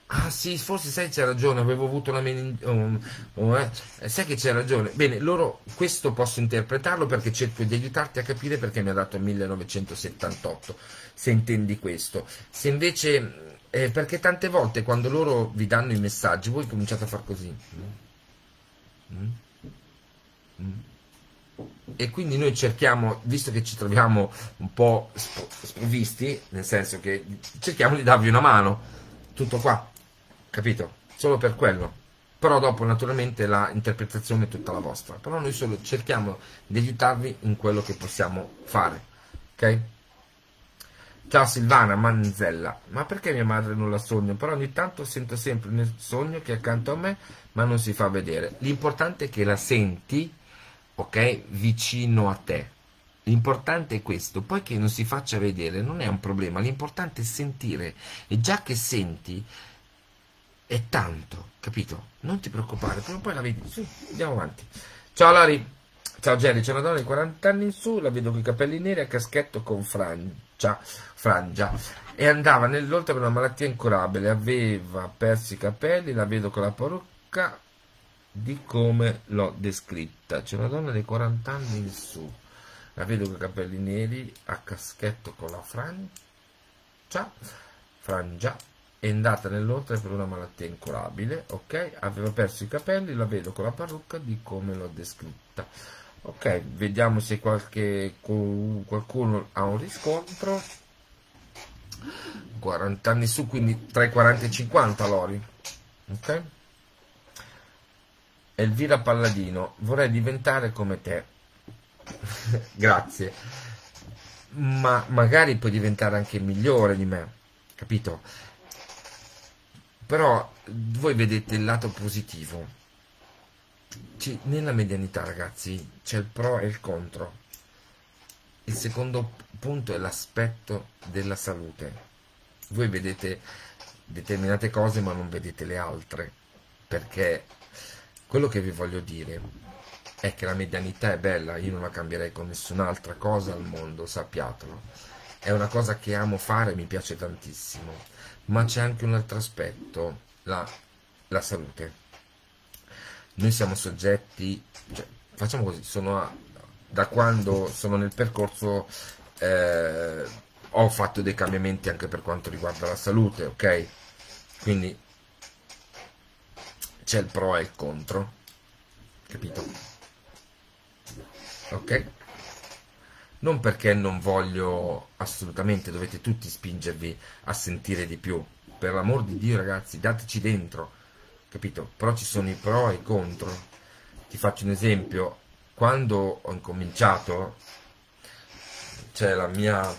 Ah sì, forse sai c'è ragione, avevo avuto una menin- un- un- eh, sai che c'è ragione. Bene, loro questo posso interpretarlo perché cerco di aiutarti a capire perché mi ha dato millenovecentosettantotto, se intendi questo. Se invece, eh, perché tante volte quando loro vi danno i messaggi, voi cominciate a far così. Mm? Mm? E quindi noi cerchiamo, visto che ci troviamo un po' sp- sprovvisti, nel senso che cerchiamo di darvi una mano, tutto qua, capito? Solo per quello. Però dopo naturalmente la interpretazione è tutta la vostra. Però noi solo cerchiamo di aiutarvi in quello che possiamo fare, ok? Ciao Silvana Manzella, ma perché mia madre non la sogno? Però ogni tanto sento sempre nel sogno che è accanto a me, ma non si fa vedere. L'importante è che la senti, ok, vicino a te. L'importante è questo, poi che non si faccia vedere non è un problema, l'importante è sentire, e già che senti è tanto, capito? Non ti preoccupare, prima o poi la vedi. Sì, andiamo avanti. Ciao Lari, ciao Jerry, c'è una donna di quaranta anni in su, la vedo con i capelli neri a caschetto con frangia, frangia e andava nell'oltre per una malattia incurabile, aveva perso i capelli, la vedo con la parrucca di come l'ho descritta. C'è una donna di quaranta anni in su, la vedo con i capelli neri a caschetto con la frangia, frangia, è andata nell'oltre per una malattia incurabile, ok? Aveva perso i capelli, la vedo con la parrucca di come l'ho descritta. Ok, vediamo se qualche, qualcuno ha un riscontro. quaranta anni su, quindi tra i quaranta e i cinquanta Lori, ok? Elvira Palladino, vorrei diventare come te. Grazie, ma magari puoi diventare anche migliore di me, capito? Però voi vedete il lato positivo. C- nella medianità, ragazzi, c'è il pro e il contro. Il secondo punto è l'aspetto della salute. Voi vedete determinate cose ma non vedete le altre, perché quello che vi voglio dire è che la medianità è bella, io non la cambierei con nessun'altra cosa al mondo, sappiatelo. È una cosa che amo fare, mi piace tantissimo, ma c'è anche un altro aspetto, la, la salute. Noi siamo soggetti, cioè, facciamo così, sono a, da quando sono nel percorso eh, ho fatto dei cambiamenti anche per quanto riguarda la salute, ok? Quindi c'è il pro e il contro, capito? Ok? Non perché non voglio, assolutamente, dovete tutti spingervi a sentire di più. Per l'amor di Dio, ragazzi, dateci dentro, capito? Però ci sono i pro e i contro. Ti faccio un esempio. Quando ho incominciato, c'è la mia...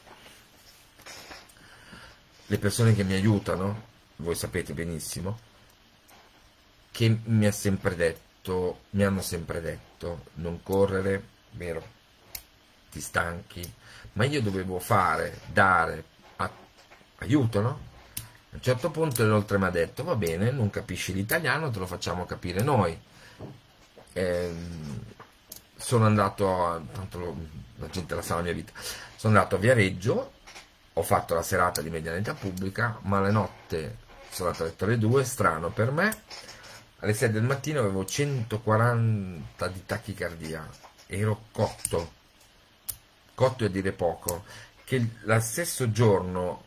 le persone che mi aiutano, voi sapete benissimo, che mi ha sempre detto, mi hanno sempre detto, non correre, vero? Ti stanchi, ma io dovevo fare, dare a, aiuto, no? A un certo punto inoltre mi ha detto, va bene, non capisci l'italiano, te lo facciamo capire noi. Ehm, sono andato a, tanto lo, la gente la sa la mia vita, sono andato a Viareggio, ho fatto la serata di medianità pubblica, ma la notte sono andato a letto alle due, strano per me, alle sei del mattino avevo centoquaranta di tachicardia, ero cotto, cotto è dire poco, che lo stesso giorno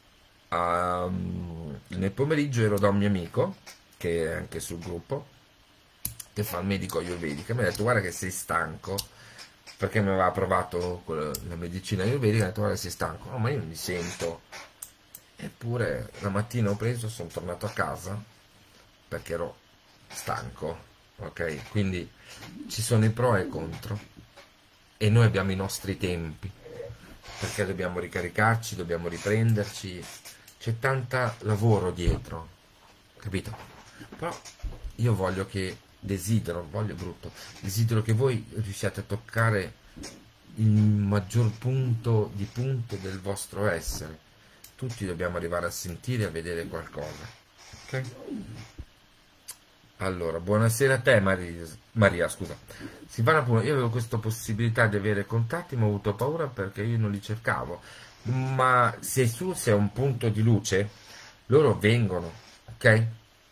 um, nel pomeriggio ero da un mio amico che è anche sul gruppo, che fa il medico ayurvedico, mi ha detto guarda che sei stanco, perché mi aveva provato la medicina ayurvedica, mi ha detto guarda che sei stanco, no ma io non mi sento, eppure la mattina ho preso, sono tornato a casa perché ero stanco, ok? Quindi ci sono i pro e i contro e noi abbiamo i nostri tempi, perché dobbiamo ricaricarci, dobbiamo riprenderci, c'è tanto lavoro dietro, capito? Però io voglio che, desidero, voglio brutto, desidero che voi riusciate a toccare il maggior punto di punto del vostro essere. Tutti dobbiamo arrivare a sentire e a vedere qualcosa, ok? Allora, buonasera a te Maria, Maria scusa. Silvana Puno, io avevo questa possibilità di avere contatti, ma ho avuto paura perché io non li cercavo. Ma se tu sei un punto di luce, loro vengono, ok?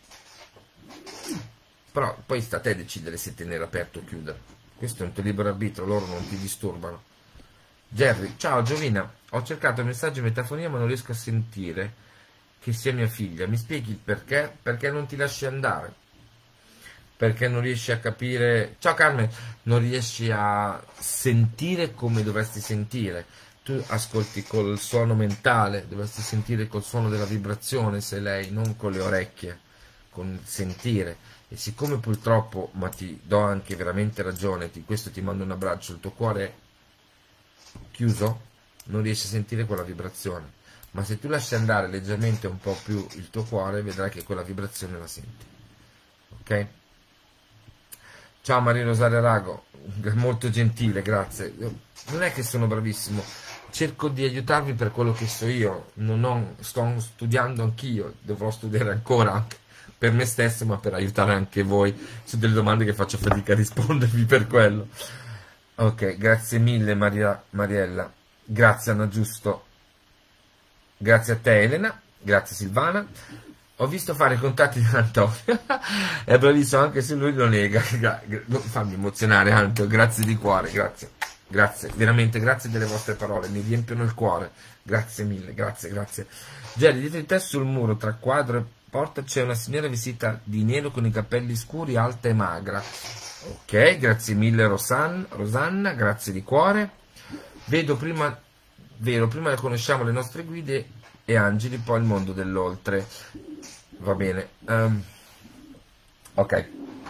Però poi sta a te decidere se tenere aperto o chiudere. Questo è un tuo libero arbitrio, loro non ti disturbano. Jerry, ciao Giovina, ho cercato messaggi e metafonia ma non riesco a sentire che sia mia figlia. Mi spieghi il perché? Perché non ti lasci andare? Perché non riesci a capire... Ciao Carmen, non riesci a sentire come dovresti sentire. Tu ascolti col suono mentale, dovresti sentire col suono della vibrazione, se lei, non con le orecchie, con il sentire. E siccome purtroppo, ma ti do anche veramente ragione, ti, questo ti mando un abbraccio, il tuo cuore è chiuso, non riesci a sentire quella vibrazione. Ma se tu lasci andare leggermente un po' più il tuo cuore, vedrai che quella vibrazione la senti. Ok? Ciao Maria Rosaria Rago, molto gentile, grazie. Non è che sono bravissimo, cerco di aiutarvi per quello che so io, non ho, sto studiando anch'io, dovrò studiare ancora anche per me stesso, ma per aiutare anche voi su delle domande che faccio fatica a rispondervi per quello. Ok, grazie mille Maria, Mariella, grazie Anna Giusto, grazie a te Elena, grazie Silvana. Ho visto fare i contatti di Antonio, è bravissimo anche se lui lo nega. Non fammi emozionare Antonio, grazie di cuore, grazie, grazie, veramente grazie delle vostre parole, mi riempiono il cuore, grazie mille, grazie, grazie. Jerry, dietro di te sul muro tra quadro e porta c'è una signora vestita di nero con i capelli scuri, alta e magra. Ok, grazie mille Rosanna, Rosanna, grazie di cuore. Vedo prima, vero, prima conosciamo le nostre guide e angeli, poi il mondo dell'oltre. Va bene, um, ok.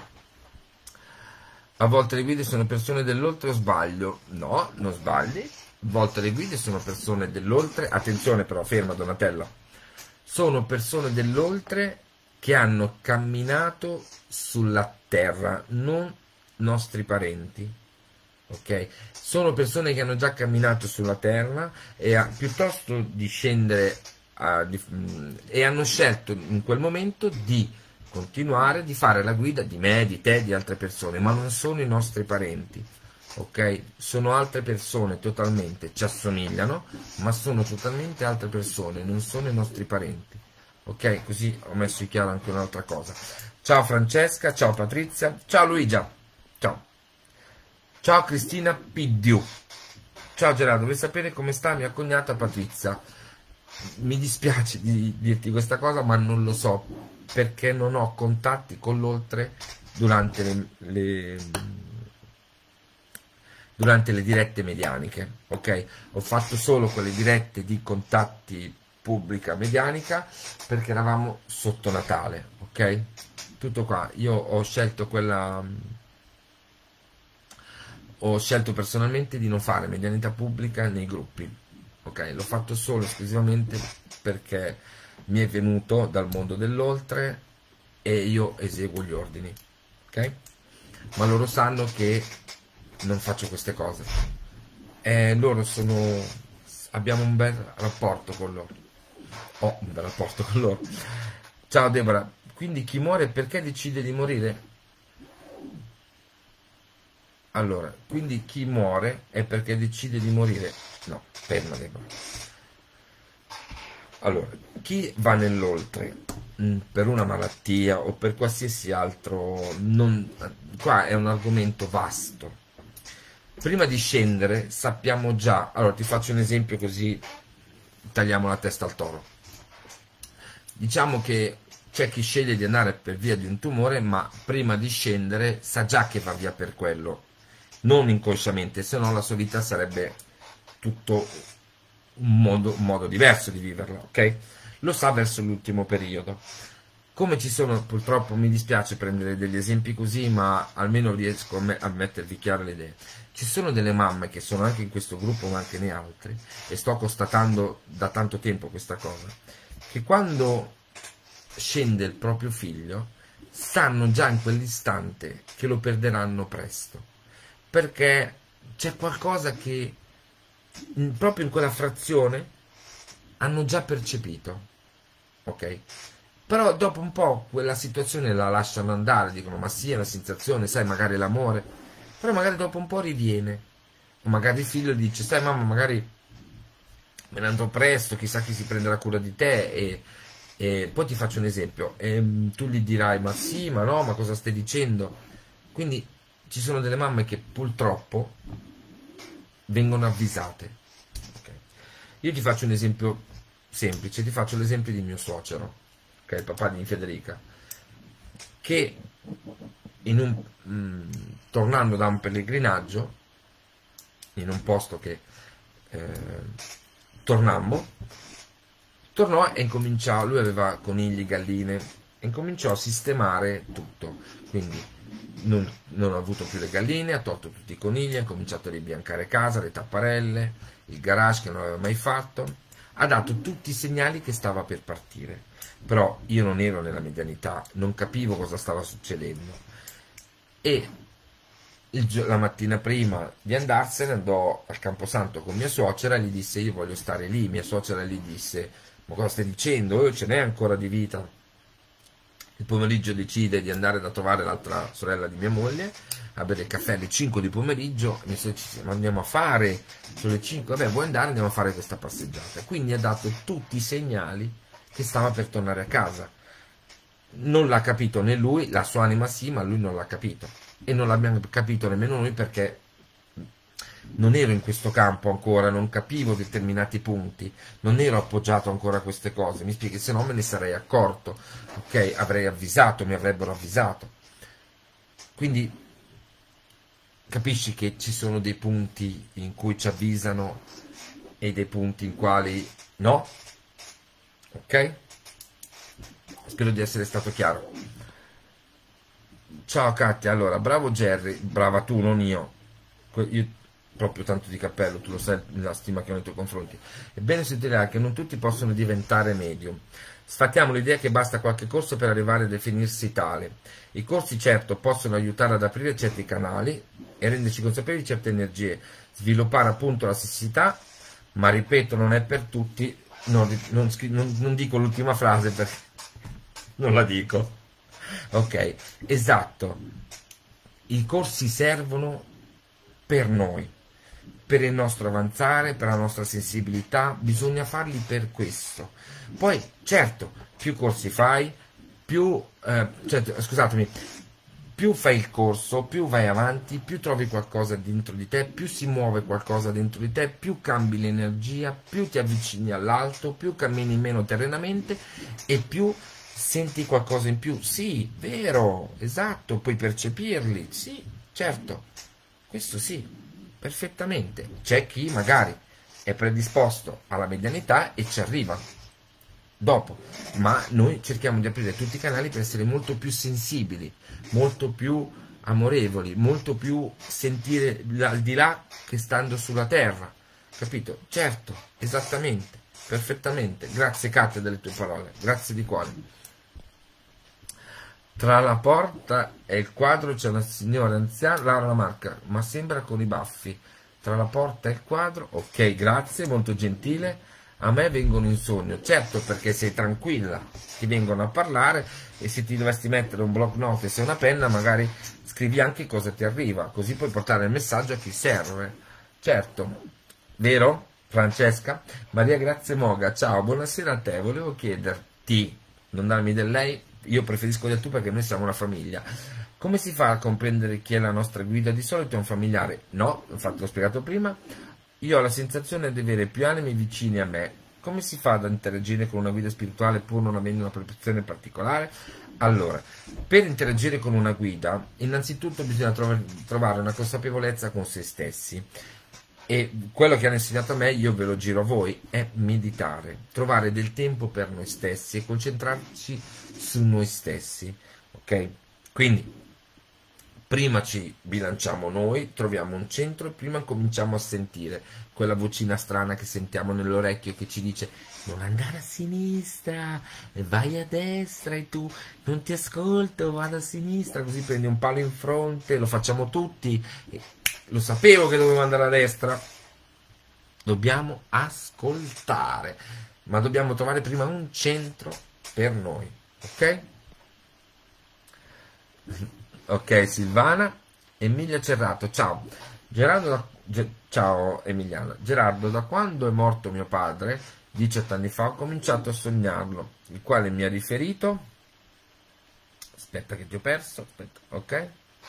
A volte le guide sono persone dell'oltre o sbaglio? No, non sbagli. A volte le guide sono persone dell'oltre. Attenzione però, ferma Donatella. Sono persone dell'oltre che hanno camminato sulla terra, non nostri parenti. Ok? Sono persone che hanno già camminato sulla terra e a, piuttosto di scendere a, di, e hanno scelto in quel momento di continuare, di fare la guida di me, di te, di altre persone, ma non sono i nostri parenti. Ok? Sono altre persone totalmente, ci assomigliano, ma sono totalmente altre persone, non sono i nostri parenti. Ok? Così ho messo in chiaro anche un'altra cosa. Ciao Francesca, ciao Patrizia, ciao Luigia, ciao. Ciao Cristina Pidiu. Ciao Gerardo, vuoi sapere come sta mia cognata Patrizia? Mi dispiace di dirti questa cosa, ma non lo so, perché non ho contatti con l'oltre durante le, le durante le dirette medianiche, ok? Ho fatto solo quelle dirette di contatti pubblica medianica perché eravamo sotto Natale, ok? Tutto qua. Io ho scelto quella ho scelto personalmente di non fare medianità pubblica nei gruppi, ok? L'ho fatto solo esclusivamente perché mi è venuto dal mondo dell'oltre e io eseguo gli ordini, ok? Ma loro sanno che non faccio queste cose e loro sono abbiamo un bel rapporto con loro, ho un bel rapporto con loro. Ciao Deborah, quindi chi muore perché decide di morire? Allora, quindi chi muore è perché decide di morire? No, ferma Deborah. Allora, chi va nell'oltre mh, per una malattia o per qualsiasi altro, non, qua è un argomento vasto. Prima di scendere sappiamo già, allora ti faccio un esempio così tagliamo la testa al toro. Diciamo che c'è chi sceglie di andare per via di un tumore, ma prima di scendere sa già che va via per quello, non inconsciamente, se no la sua vita sarebbe tutto un modo, un modo diverso di viverla, ok? Lo sa verso l'ultimo periodo. Come ci sono, purtroppo mi dispiace prendere degli esempi così, ma almeno riesco a, me a mettervi chiare le idee. Ci sono delle mamme che sono anche in questo gruppo, ma anche nei altri, e sto constatando da tanto tempo questa cosa, che quando scende il proprio figlio, sanno già in quell'istante che lo perderanno presto, perché c'è qualcosa che in, proprio in quella frazione hanno già percepito, ok? Però dopo un po' quella situazione la lasciano andare, dicono ma sì è una sensazione, sai, magari l'amore, però magari dopo un po' riviene, o magari il figlio dice sai mamma magari me ne andrò presto, chissà chi si prenderà cura di te, e, E poi ti faccio un esempio, e tu gli dirai ma sì, ma no, ma cosa stai dicendo? Quindi ci sono delle mamme che purtroppo vengono avvisate. Okay. Io ti faccio un esempio semplice, ti faccio l'esempio di mio suocero, che è il papà di Federica, che in un, mh, tornando da un pellegrinaggio in un posto che eh, tornammo, tornò e incominciò, lui aveva conigli, galline, e incominciò a sistemare tutto, quindi non, non ha avuto più le galline, ha tolto tutti i conigli, ha cominciato a ribiancare casa, le tapparelle, il garage che non aveva mai fatto, ha dato tutti i segnali che stava per partire, però io non ero nella medianità, non capivo cosa stava succedendo, e il, la mattina prima di andarsene andò al Camposanto con mia suocera e gli disse io voglio stare lì, mia suocera gli disse ma cosa stai dicendo? Oh, ce n'è ancora di vita. Il pomeriggio decide di andare da trovare l'altra sorella di mia moglie a bere il caffè alle cinque di pomeriggio. Mi dice ma andiamo a fare sulle cinque, vabbè vuoi andare, andiamo a fare questa passeggiata. Quindi ha dato tutti i segnali che stava per tornare a casa. Non l'ha capito né lui, la sua anima sì, ma lui non l'ha capito, e non l'abbiamo capito nemmeno noi perché non ero in questo campo ancora, non capivo determinati punti, non ero appoggiato ancora a queste cose, mi spieghi, se no me ne sarei accorto, ok, avrei avvisato, mi avrebbero avvisato. Quindi capisci che ci sono dei punti in cui ci avvisano e dei punti in quali no, ok? Spero di essere stato chiaro. Ciao Katia, allora, bravo Jerry, brava tu, non io, io proprio tanto di cappello, tu lo sai la stima che ho nei tuoi confronti. Ebbene sottolineare che non tutti possono diventare medium. Sfattiamo l'idea che basta qualche corso per arrivare a definirsi tale. I corsi certo possono aiutare ad aprire certi canali e renderci consapevoli di certe energie, sviluppare appunto la sessità, ma ripeto non è per tutti, non, non, non, non dico l'ultima frase perché non la dico. Ok, esatto, i corsi servono per noi, per il nostro avanzare, per la nostra sensibilità, bisogna farli per questo. Poi, certo, più corsi fai, più, eh, cioè, scusatemi, più fai il corso, più vai avanti, più trovi qualcosa dentro di te, più si muove qualcosa dentro di te, più cambi l'energia, più ti avvicini all'alto, più cammini meno terrenamente e più senti qualcosa in più. Sì, vero, esatto, puoi percepirli, sì, certo, questo sì. Perfettamente, c'è chi magari è predisposto alla medianità e ci arriva dopo, ma noi cerchiamo di aprire tutti i canali per essere molto più sensibili, molto più amorevoli, molto più sentire al di là che stando sulla terra, capito? Certo, esattamente, perfettamente. Grazie Katia delle tue parole, grazie di cuore. Tra la porta e il quadro c'è una signora anziana, Laura Lamarca, ma sembra con i baffi. Tra la porta e il quadro, ok, grazie, molto gentile. A me vengono in sogno, certo perché sei tranquilla, ti vengono a parlare e se ti dovresti mettere un block notice e una penna magari scrivi anche cosa ti arriva, così puoi portare il messaggio a chi serve. Certo, vero Francesca? Maria Grazia Moga, ciao, buonasera a te, volevo chiederti, non darmi del lei, io preferisco del tu perché noi siamo una famiglia. Come si fa a comprendere chi è la nostra guida? Di solito è un familiare? No, infatti l'ho spiegato prima. Io ho la sensazione di avere più anime vicine a me. Come si fa ad interagire con una guida spirituale pur non avendo una percezione particolare? Allora, per interagire con una guida, innanzitutto bisogna trovare, trovare una consapevolezza con se stessi. E quello che hanno insegnato a me, io ve lo giro a voi, è meditare, trovare del tempo per noi stessi e concentrarci su noi stessi, ok? Quindi, prima ci bilanciamo noi, troviamo un centro e prima cominciamo a sentire quella vocina strana che sentiamo nell'orecchio che ci dice non andare a sinistra, vai a destra e tu non ti ascolto, vado a sinistra, così prendi un palo in fronte, lo facciamo tutti. Lo sapevo che dovevo andare a destra. Dobbiamo ascoltare, ma dobbiamo trovare prima un centro per noi, ok? Ok, Silvana. Emilia Cerrato, ciao. Gerardo da, Ge, ciao Emiliana. Gerardo, da quando è morto mio padre diciotto anni fa ho cominciato a sognarlo, il quale mi ha riferito, aspetta che ti ho perso, aspetta, ok,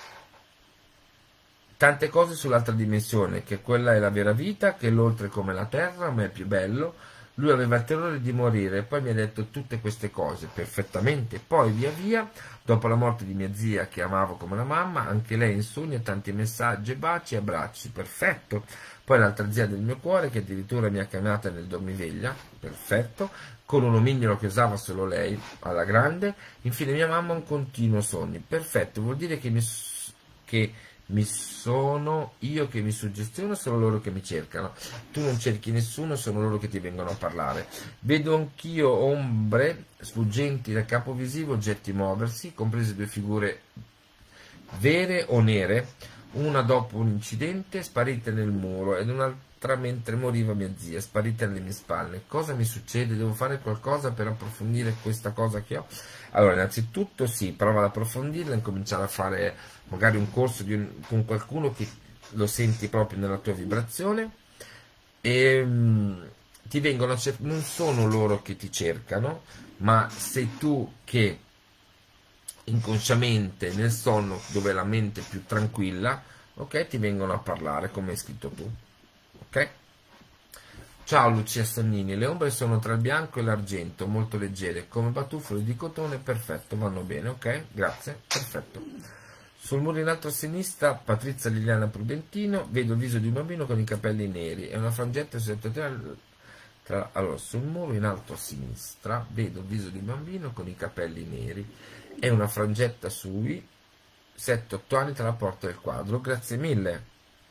tante cose sull'altra dimensione, che quella è la vera vita, che l'oltre è come la terra, ma è più bello. Lui aveva il terrore di morire e poi mi ha detto tutte queste cose perfettamente. Poi via via, dopo la morte di mia zia che amavo come una mamma, anche lei in sogno, tanti messaggi, baci e abbracci, perfetto. Poi l'altra zia del mio cuore che addirittura mi ha chiamata nel dormiveglia, perfetto, con un nomignolo che usava solo lei, alla grande. Infine mia mamma un continuo sogno, perfetto, vuol dire che mi... che mi sono io che mi suggestiono, sono loro che mi cercano, tu non cerchi nessuno, sono loro che ti vengono a parlare. Vedo anch'io ombre sfuggenti dal capo visivo, oggetti muoversi, comprese due figure vere o nere, una dopo un incidente, sparite nel muro, ed un'altra mentre moriva mia zia, sparita alle mie spalle. Cosa mi succede? Devo fare qualcosa per approfondire questa cosa che ho? Allora, innanzitutto sì, prova ad approfondirla, incominciare a fare magari un corso di un, con qualcuno che lo senti proprio nella tua vibrazione, e mh, ti vengono a cer- non sono loro che ti cercano, ma sei tu che inconsciamente nel sonno, dove la mente è più tranquilla, ok, ti vengono a parlare come hai scritto tu, ok? Ciao Lucia Sannini, le ombre sono tra il bianco e l'argento, molto leggere, come batuffoli di cotone, perfetto, vanno bene, ok? Grazie, perfetto. Sul muro in alto a sinistra, Patrizia Liliana Prudentino, vedo il viso di un bambino con i capelli neri e una frangetta tra, tra, allora, sul muro in alto a sinistra, vedo il viso di un bambino con i capelli neri e una frangetta sui sette otto anni tra la porta e il quadro, grazie mille.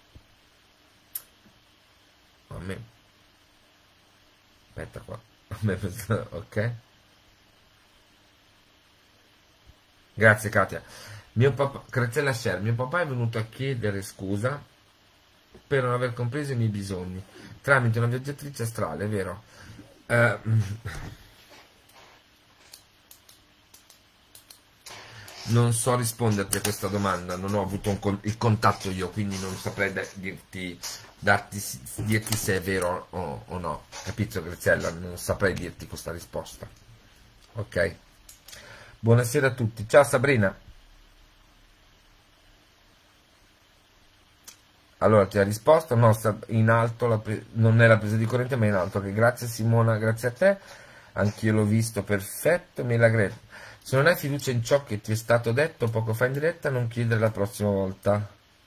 A me aspetta qua, ok, grazie Katia. Mio papà, Graziella Sher, mio papà è venuto a chiedere scusa per non aver compreso i miei bisogni tramite una viaggiatrice astrale, è vero? Uh, non so risponderti a questa domanda, non ho avuto un con il contatto io, quindi non saprei dirti darti, dirti se è vero o, o no, capito Graziella? Non saprei dirti questa risposta, ok? Buonasera a tutti, ciao Sabrina. Allora ti ha risposto, no, in alto, la non è la presa di corrente ma in alto, che grazie Simona, grazie a te, anch'io l'ho visto, perfetto. Milagret, se non hai fiducia in ciò che ti è stato detto poco fa in diretta, non chiedere la prossima volta.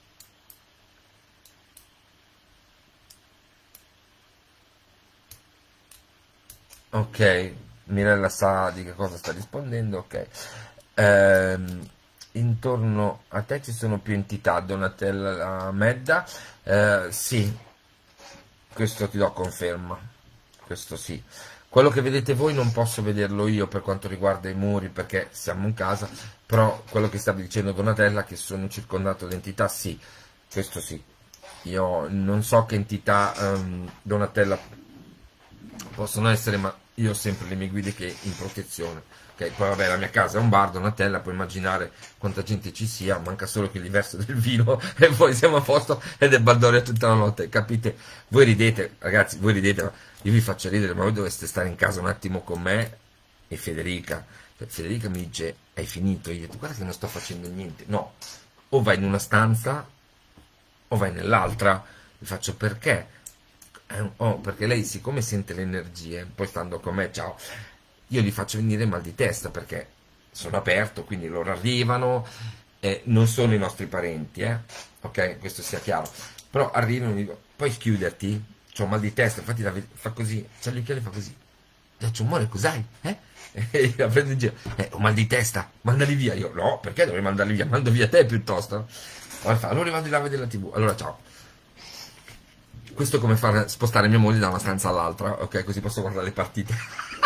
Ok, Mirella sa di che cosa sta rispondendo, ok. Ehm, intorno a te ci sono più entità, Donatella Medda, eh, sì, questo ti do conferma, questo sì. Quello che vedete voi non posso vederlo io per quanto riguarda i muri, perché siamo in casa, però quello che stavi dicendo Donatella, che sono circondato da entità, sì, questo sì. Io non so che entità um, Donatella possono essere, ma io ho sempre le mie guide che in protezione. Ok, poi vabbè, la mia casa è un bar, Donatella, puoi immaginare quanta gente ci sia, manca solo che gli verso del vino e poi siamo a posto ed è baldoria tutta la notte, capite? Voi ridete, ragazzi, voi ridete, ma io vi faccio ridere, ma voi dovreste stare in casa un attimo con me e Federica. Federica mi dice, hai finito? Io dico, guarda che non sto facendo niente. No, o vai in una stanza o vai nell'altra. Vi faccio perché? Eh, oh, perché lei siccome sente le energie, poi stando con me, ciao, io gli faccio venire mal di testa perché sono aperto, quindi loro arrivano, eh, non sono i nostri parenti, eh? Ok, questo sia chiaro, però arrivano e dico, puoi chiuderti? C'ho mal di testa, infatti la, fa così, c'ha gli occhiali, fa così, c'ho amore, cos'hai? Eh? E io la prendo in giro, eh, ho mal di testa, mandali via. Io, no, perché dovrei mandarli via? Mando via te piuttosto. Allora, allora vado là a vedere la tv, allora ciao. Questo è come far spostare mia moglie da una stanza all'altra, ok? Così posso guardare le partite.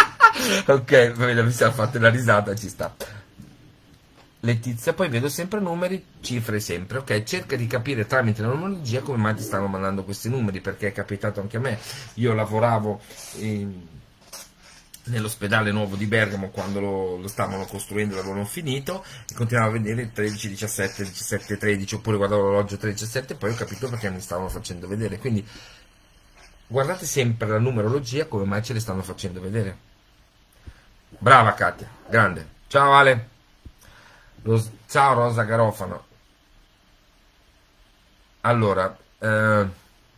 Ok, va bene, mi siamo fatti la risata, ci sta. Letizia, poi vedo sempre numeri, cifre sempre, ok? Cerca di capire tramite la numerologia come mai ti stanno mandando questi numeri, perché è capitato anche a me. Io lavoravo in, nell'ospedale nuovo di Bergamo quando lo, lo stavano costruendo, l'avevano finito, e continuavo a vedere tredici diciassette, diciassette tredici, oppure guardavo l'orologio tredici diciassette, e poi ho capito perché mi stavano facendo vedere. Quindi guardate sempre la numerologia, come mai ce le stanno facendo vedere. Brava Katia, grande. Ciao Ale. Ros- ciao Rosa Garofano. Allora, eh,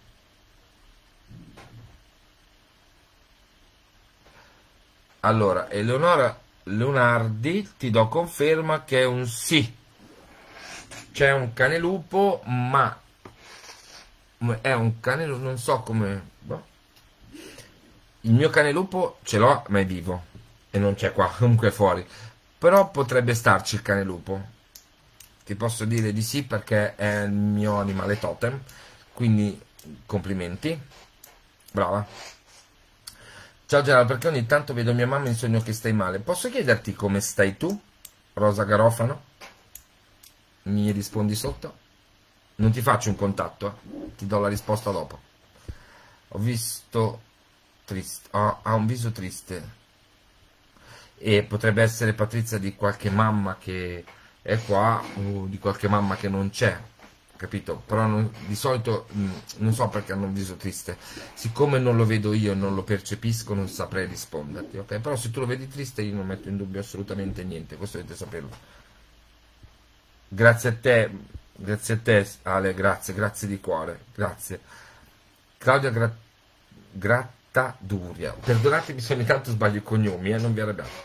allora, Eleonora Leonardi, ti do conferma che è un sì. C'è un cane lupo, ma è un cane, non so come. Boh. Il mio cane lupo ce l'ho, ma è vivo e non c'è qua, comunque è fuori. Però potrebbe starci il cane lupo. Ti posso dire di sì perché è il mio animale totem. Quindi complimenti. Brava. Ciao Gerardo, perché ogni tanto vedo mia mamma in sogno che stai male. Posso chiederti come stai tu, Rosa Garofano? Mi rispondi sotto? Non ti faccio un contatto, eh? Ti do la risposta dopo. Ho visto triste, ha, ha un viso triste. E potrebbe essere Patrizia di qualche mamma che è qua o di qualche mamma che non c'è, capito? Però non, di solito mh, non so perché hanno un viso triste. Siccome non lo vedo io e non lo percepisco, non saprei risponderti, ok? Però se tu lo vedi triste io non metto in dubbio assolutamente niente, questo dovete saperlo. Grazie a te, grazie a te Ale, grazie, grazie di cuore, grazie. Claudia Gra Grattaduria, perdonatemi se ogni tanto sbaglio i cognomi, eh, non vi arrabbiate.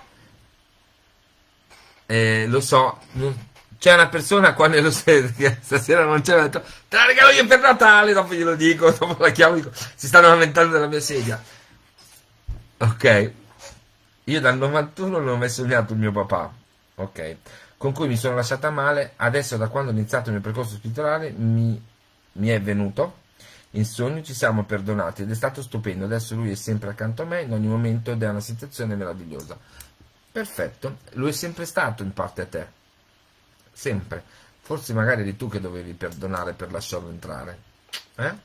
Eh, lo so, c'è una persona qua nello che stasera non c'è, detto, te la regalo io per Natale, dopo glielo dico, dopo la chiamo, dico, si stanno lamentando della mia sedia. Ok, io dal novantuno non ho mai sognato il mio papà, ok, con cui mi sono lasciata male. Adesso da quando ho iniziato il mio percorso spirituale mi, mi è venuto in sogno, ci siamo perdonati ed è stato stupendo. Adesso lui è sempre accanto a me in ogni momento ed è una sensazione meravigliosa. Perfetto, lui è sempre stato in parte a te, sempre. Forse magari eri tu che dovevi perdonare per lasciarlo entrare, eh?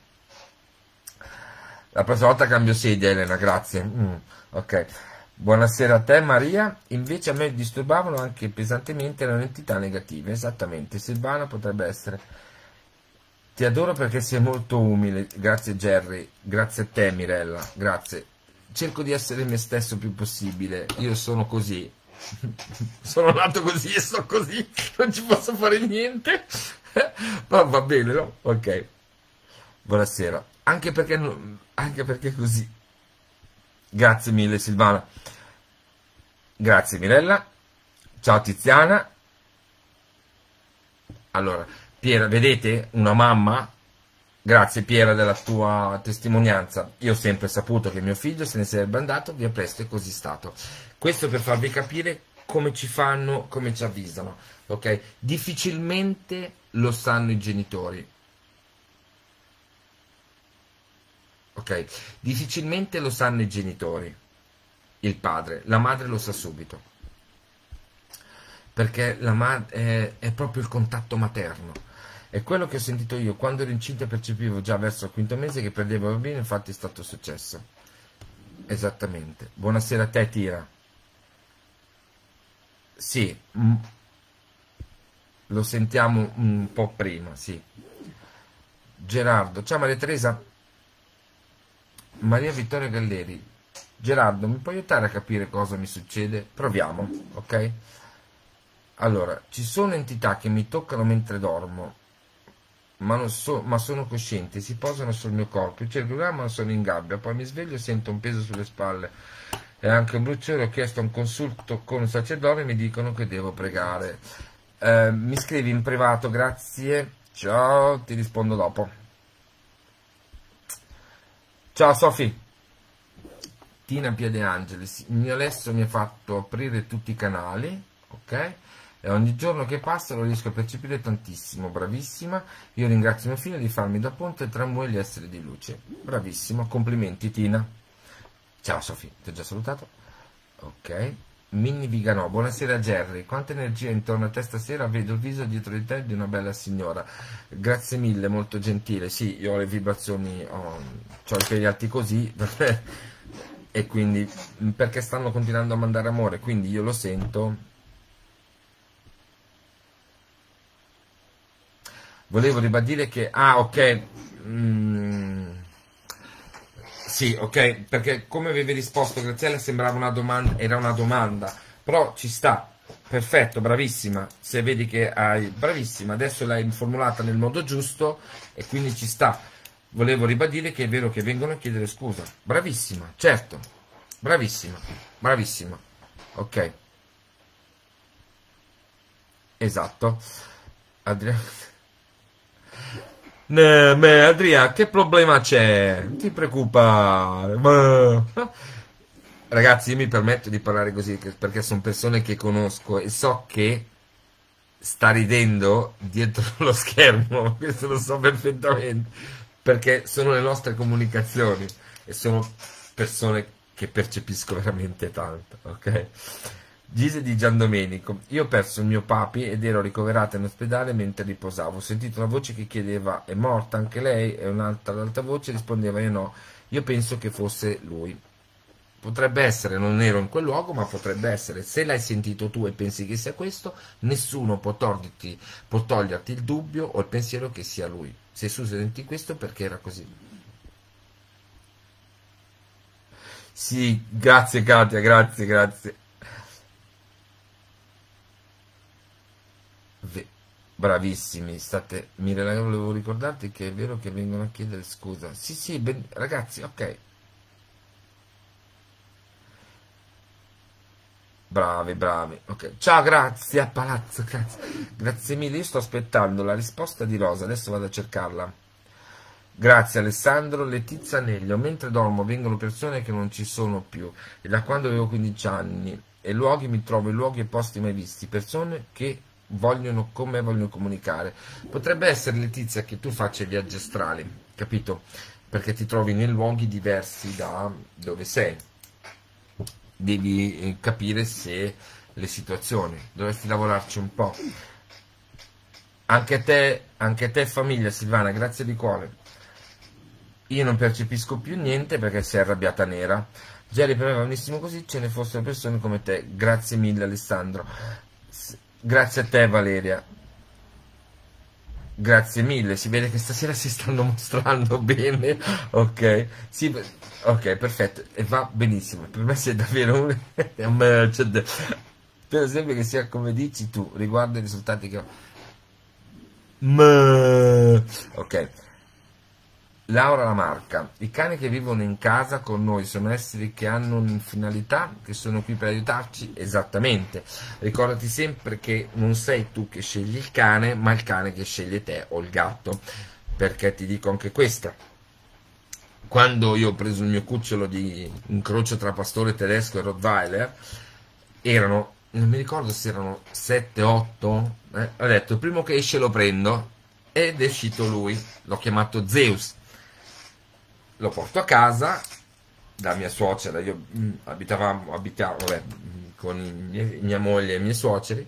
La prossima volta cambio sedia, Elena, grazie. Mm, ok, buonasera a te Maria. Invece a me disturbavano anche pesantemente le entità negative. Esattamente, Silvana potrebbe essere. Ti adoro perché sei molto umile, grazie Jerry, grazie a te Mirella, grazie. Cerco di essere me stesso il più possibile, io sono così, sono nato così e sto così, non ci posso fare niente, ma va bene, no? Ok, buonasera, anche perché, anche perché così, grazie mille Silvana, grazie Mirella, ciao Tiziana. Allora, Piera, vedete una mamma? Grazie Piera della tua testimonianza. Io ho sempre saputo che mio figlio se ne sarebbe andato via presto e così è stato. Questo per farvi capire come ci fanno, come ci avvisano, ok? Difficilmente lo sanno i genitori, ok? Difficilmente lo sanno i genitori, il padre, la madre lo sa subito, perché la madre è, è proprio il contatto materno. È quello che ho sentito io quando ero incinta, percepivo già verso il quinto mese che perdevo il bambino, infatti è stato successo. Esattamente. Buonasera a te Tira. Sì, mm, lo sentiamo un po' prima, sì. Gerardo, ciao Maria Teresa. Maria Vittoria Galleri. Gerardo, mi puoi aiutare a capire cosa mi succede? Proviamo, ok? Allora, ci sono entità che mi toccano mentre dormo, Ma, non so, ma sono coscienti, si posano sul mio corpo, il celular sono in gabbia, poi mi sveglio e sento un peso sulle spalle e anche un bruciore. Ho chiesto un consulto con un sacerdote e mi dicono che devo pregare. Eh, mi scrivi in privato, grazie, ciao, ti rispondo dopo. Ciao Sofi. Tina Piedeangelis, il mio Alesso mi ha fatto aprire tutti i canali, ok? E ogni giorno che passa lo riesco a percepire tantissimo, bravissima. Io ringrazio mio figlio di farmi da ponte tra voi e gli esseri di luce. Bravissimo, complimenti Tina. Ciao Sofì, ti ho già salutato. Ok. Minni Viganò, buonasera Jerry. Quanta energia intorno a te stasera, vedo il viso dietro di te di una bella signora. Grazie mille, molto gentile. Sì, io ho le vibrazioni, ho, ho i peli alti così, e quindi, perché stanno continuando a mandare amore, quindi io lo sento. Volevo ribadire che, ah ok, mm, Sì, ok, perché come avevi risposto Graziella sembrava una domanda, era una domanda, però ci sta, perfetto, bravissima, se vedi che hai, bravissima, adesso l'hai formulata nel modo giusto e quindi ci sta. Volevo ribadire che è vero che vengono a chiedere scusa, bravissima, certo, bravissima, bravissima, ok, esatto, Adriano. Ne, me, Adrià, che problema c'è? Non ti preoccupare. Ma... Ragazzi, io mi permetto di parlare così che- perché sono persone che conosco e so che sta ridendo dietro lo schermo. Questo lo so perfettamente. Perché sono le nostre comunicazioni e sono persone che percepisco veramente tanto, ok? Gise di Giandomenico, io ho perso il mio papi ed ero ricoverata in ospedale mentre riposavo. Ho sentito una voce che chiedeva è morta anche lei e un'altra l'altra voce rispondeva io no. Io penso che fosse lui. Potrebbe essere, non ero in quel luogo, ma potrebbe essere. Se l'hai sentito tu e pensi che sia questo, nessuno può toglierti, può toglierti il dubbio o il pensiero che sia lui. Se tu senti questo perché era così. Sì, grazie Katia, grazie, grazie. Ve- Bravissimi, state, Mirella, volevo ricordarti che è vero che vengono a chiedere scusa. Sì, sì, ben- ragazzi, ok, bravi, bravi, ok. Ciao, grazie a Palazzo, grazie, grazie mille. Io sto aspettando la risposta di Rosa, adesso vado a cercarla. Grazie Alessandro, Letizia Aneglio, mentre dormo vengono persone che non ci sono più e da quando avevo quindici anni e luoghi mi trovo in luoghi e posti mai visti, persone che vogliono con me vogliono comunicare. Potrebbe essere Letizia che tu faccia i viaggi astrali, capito? Perché ti trovi in luoghi diversi da dove sei. Devi eh, capire se le situazioni, dovresti lavorarci un po'. Anche te, anche te famiglia Silvana, grazie di cuore. Io non percepisco più niente perché sei arrabbiata nera. Jerry per me va benissimo così, ce ne fossero persone come te. Grazie mille Alessandro. S- Grazie a te Valeria. Grazie mille. Si vede che stasera si stanno mostrando bene. Ok. Sì, beh, ok, perfetto. E va benissimo. Per me sei davvero un, è un merchant. Per esempio che sia come dici tu, riguardo i risultati che ho. Ma... Ok. Laura Lamarca, i cani che vivono in casa con noi sono esseri che hanno una finalità, che sono qui per aiutarci? Esattamente. Ricordati sempre che non sei tu che scegli il cane, ma il cane che sceglie te o il gatto. Perché ti dico anche questa. Quando io ho preso il mio cucciolo di incrocio tra pastore tedesco e Rottweiler, erano, non mi ricordo se erano sette otto, eh, ho detto il primo che esce lo prendo ed è uscito lui, l'ho chiamato Zeus. Lo porto a casa da mia suocera, io mm, abitavamo, abitavo, vabbè, mm, con i miei- mia moglie e i miei suoceri,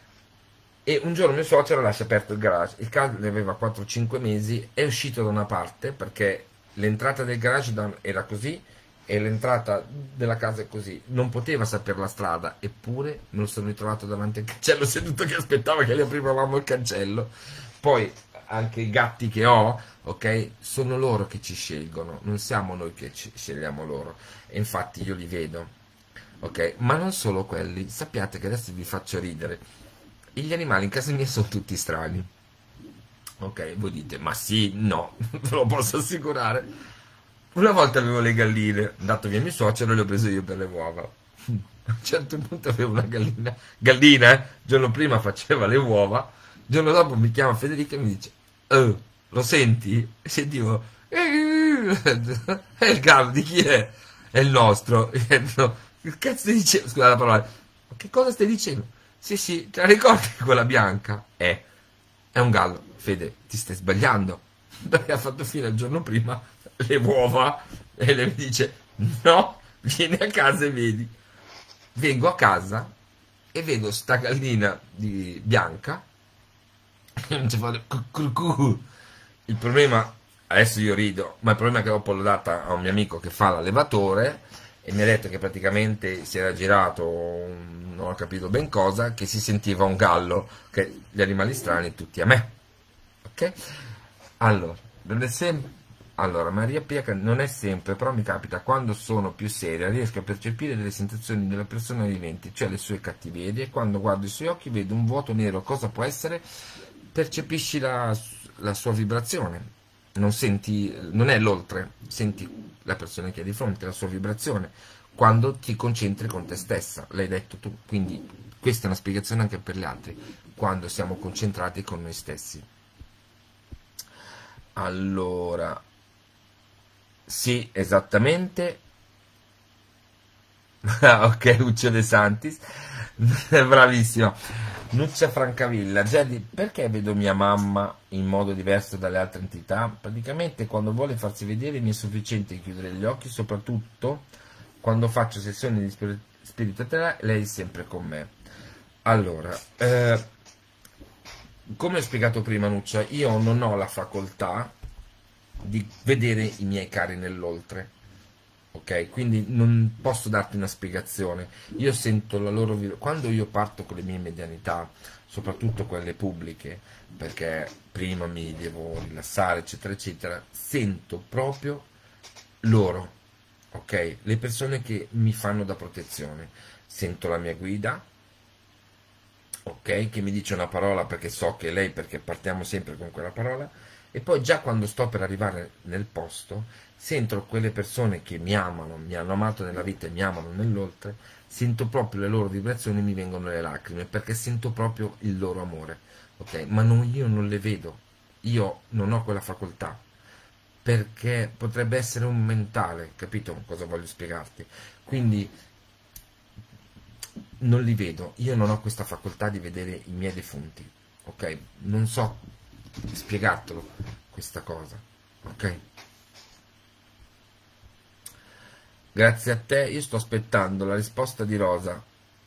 e un giorno mia suocera lascia aperto il garage, il cane aveva quattro cinque mesi, è uscito da una parte perché l'entrata del garage da- era così e l'entrata della casa è così, non poteva sapere la strada, eppure me lo sono ritrovato davanti al cancello seduto che aspettava che gli aprivamo il cancello. Poi anche i gatti che ho, ok, sono loro che ci scelgono, non siamo noi che ci scegliamo loro, e infatti io li vedo, ok, ma non solo quelli, sappiate che adesso vi faccio ridere, gli animali in casa mia sono tutti strani, ok, voi dite, ma sì, no, ve lo posso assicurare. Una volta avevo le galline, dato via mio suocero, le ho prese io per le uova. A un certo punto avevo una gallina, gallina, eh? Il giorno prima faceva le uova, il giorno dopo mi chiama Federica e mi dice, oh, lo senti? E sentivo, "Eh, è il gallo, di chi è? È il nostro. E ho detto, che cazzo stai dicendo? Scusa la parola, ma che cosa stai dicendo? Sì, sì, te la ricordi quella bianca? Eh, è un gallo. Fede, ti stai sbagliando. Perché ha fatto fino al giorno prima le uova e le dice, no, vieni a casa e vedi. Vengo a casa e vedo sta gallina di bianca che non ci fa cu- cu- cu. Il problema, adesso io rido, ma il problema è che dopo l'ho data a un mio amico che fa l'allevatore e mi ha detto che praticamente si era girato, non ho capito ben cosa, che si sentiva un gallo, che gli animali strani tutti a me. Ok? Allora, non è sempre... Allora, Maria Pia, non è sempre, però mi capita, quando sono più seria riesco a percepire delle sensazioni della persona vivente, cioè le sue cattiverie, e quando guardo i suoi occhi vedo un vuoto nero. Cosa può essere? Percepisci la, la sua vibrazione, non senti, non è l'oltre, senti la persona che è di fronte, la sua vibrazione, quando ti concentri con te stessa, l'hai detto tu, quindi questa è una spiegazione anche per gli altri, quando siamo concentrati con noi stessi. Allora, sì, esattamente. Ok, Lucio De Santis, bravissimo. Nuccia Francavilla, Gedi, perché vedo mia mamma in modo diverso dalle altre entità? Praticamente quando vuole farsi vedere mi è sufficiente chiudere gli occhi, soprattutto quando faccio sessioni di spir- spiritualità, lei è sempre con me. Allora, eh, come ho spiegato prima, Nuccia, io non ho la facoltà di vedere i miei cari nell'oltre, ok? Quindi non posso darti una spiegazione. Io sento la loro vibra- quando io parto con le mie medianità, soprattutto quelle pubbliche, perché prima mi devo rilassare, eccetera, eccetera, sento proprio loro, ok? Le persone che mi fanno da protezione. Sento la mia guida, ok? Che mi dice una parola perché so che è lei, perché partiamo sempre con quella parola, e poi già quando sto per arrivare nel posto sento quelle persone che mi amano, mi hanno amato nella vita e mi amano nell'oltre, sento proprio le loro vibrazioni e mi vengono le lacrime perché sento proprio il loro amore, ok? Ma non, io non le vedo, io non ho quella facoltà, perché potrebbe essere un mentale, capito cosa voglio spiegarti? Quindi non li vedo, io non ho questa facoltà di vedere i miei defunti, ok? Non so spiegartelo questa cosa, ok? Grazie a te, io sto aspettando la risposta di Rosa.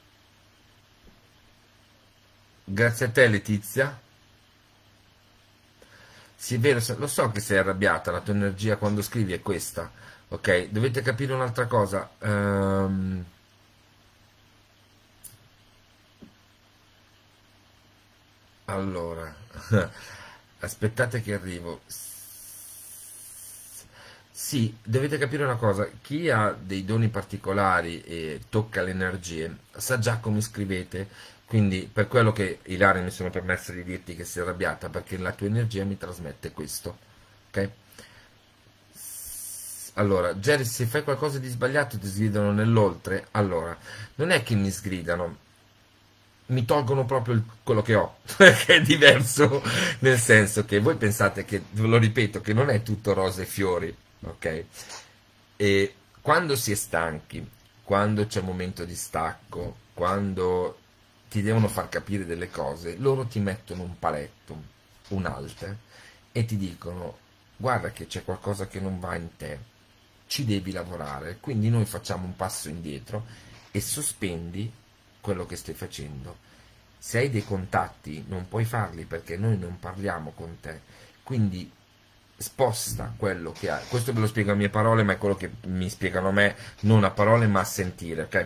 Grazie a te, Letizia. Sì, è vero, lo so che sei arrabbiata, la tua energia quando scrivi è questa, ok? Dovete capire un'altra cosa. Ehm... Allora, aspettate che arrivo. Sì, dovete capire una cosa, chi ha dei doni particolari e tocca le energie sa già come scrivete, quindi per quello che Ilaria mi sono permessa di dirti che sei arrabbiata, perché la tua energia mi trasmette questo, ok? Allora, Jerry, se fai qualcosa di sbagliato ti sgridano nell'oltre, allora, non è che mi sgridano, mi tolgono proprio il- quello che ho, che è diverso, nel senso che voi pensate che, ve lo ripeto, che non è tutto rose e fiori, ok? E quando si è stanchi, quando c'è un momento di stacco, quando ti devono far capire delle cose, loro ti mettono un paletto, un alter, e ti dicono, guarda che c'è qualcosa che non va in te, ci devi lavorare, quindi noi facciamo un passo indietro e sospendi quello che stai facendo. Se hai dei contatti non puoi farli perché noi non parliamo con te, quindi sposta quello che hai. Questo ve lo spiego a mie parole, ma è quello che mi spiegano a me, non a parole ma a sentire, ok?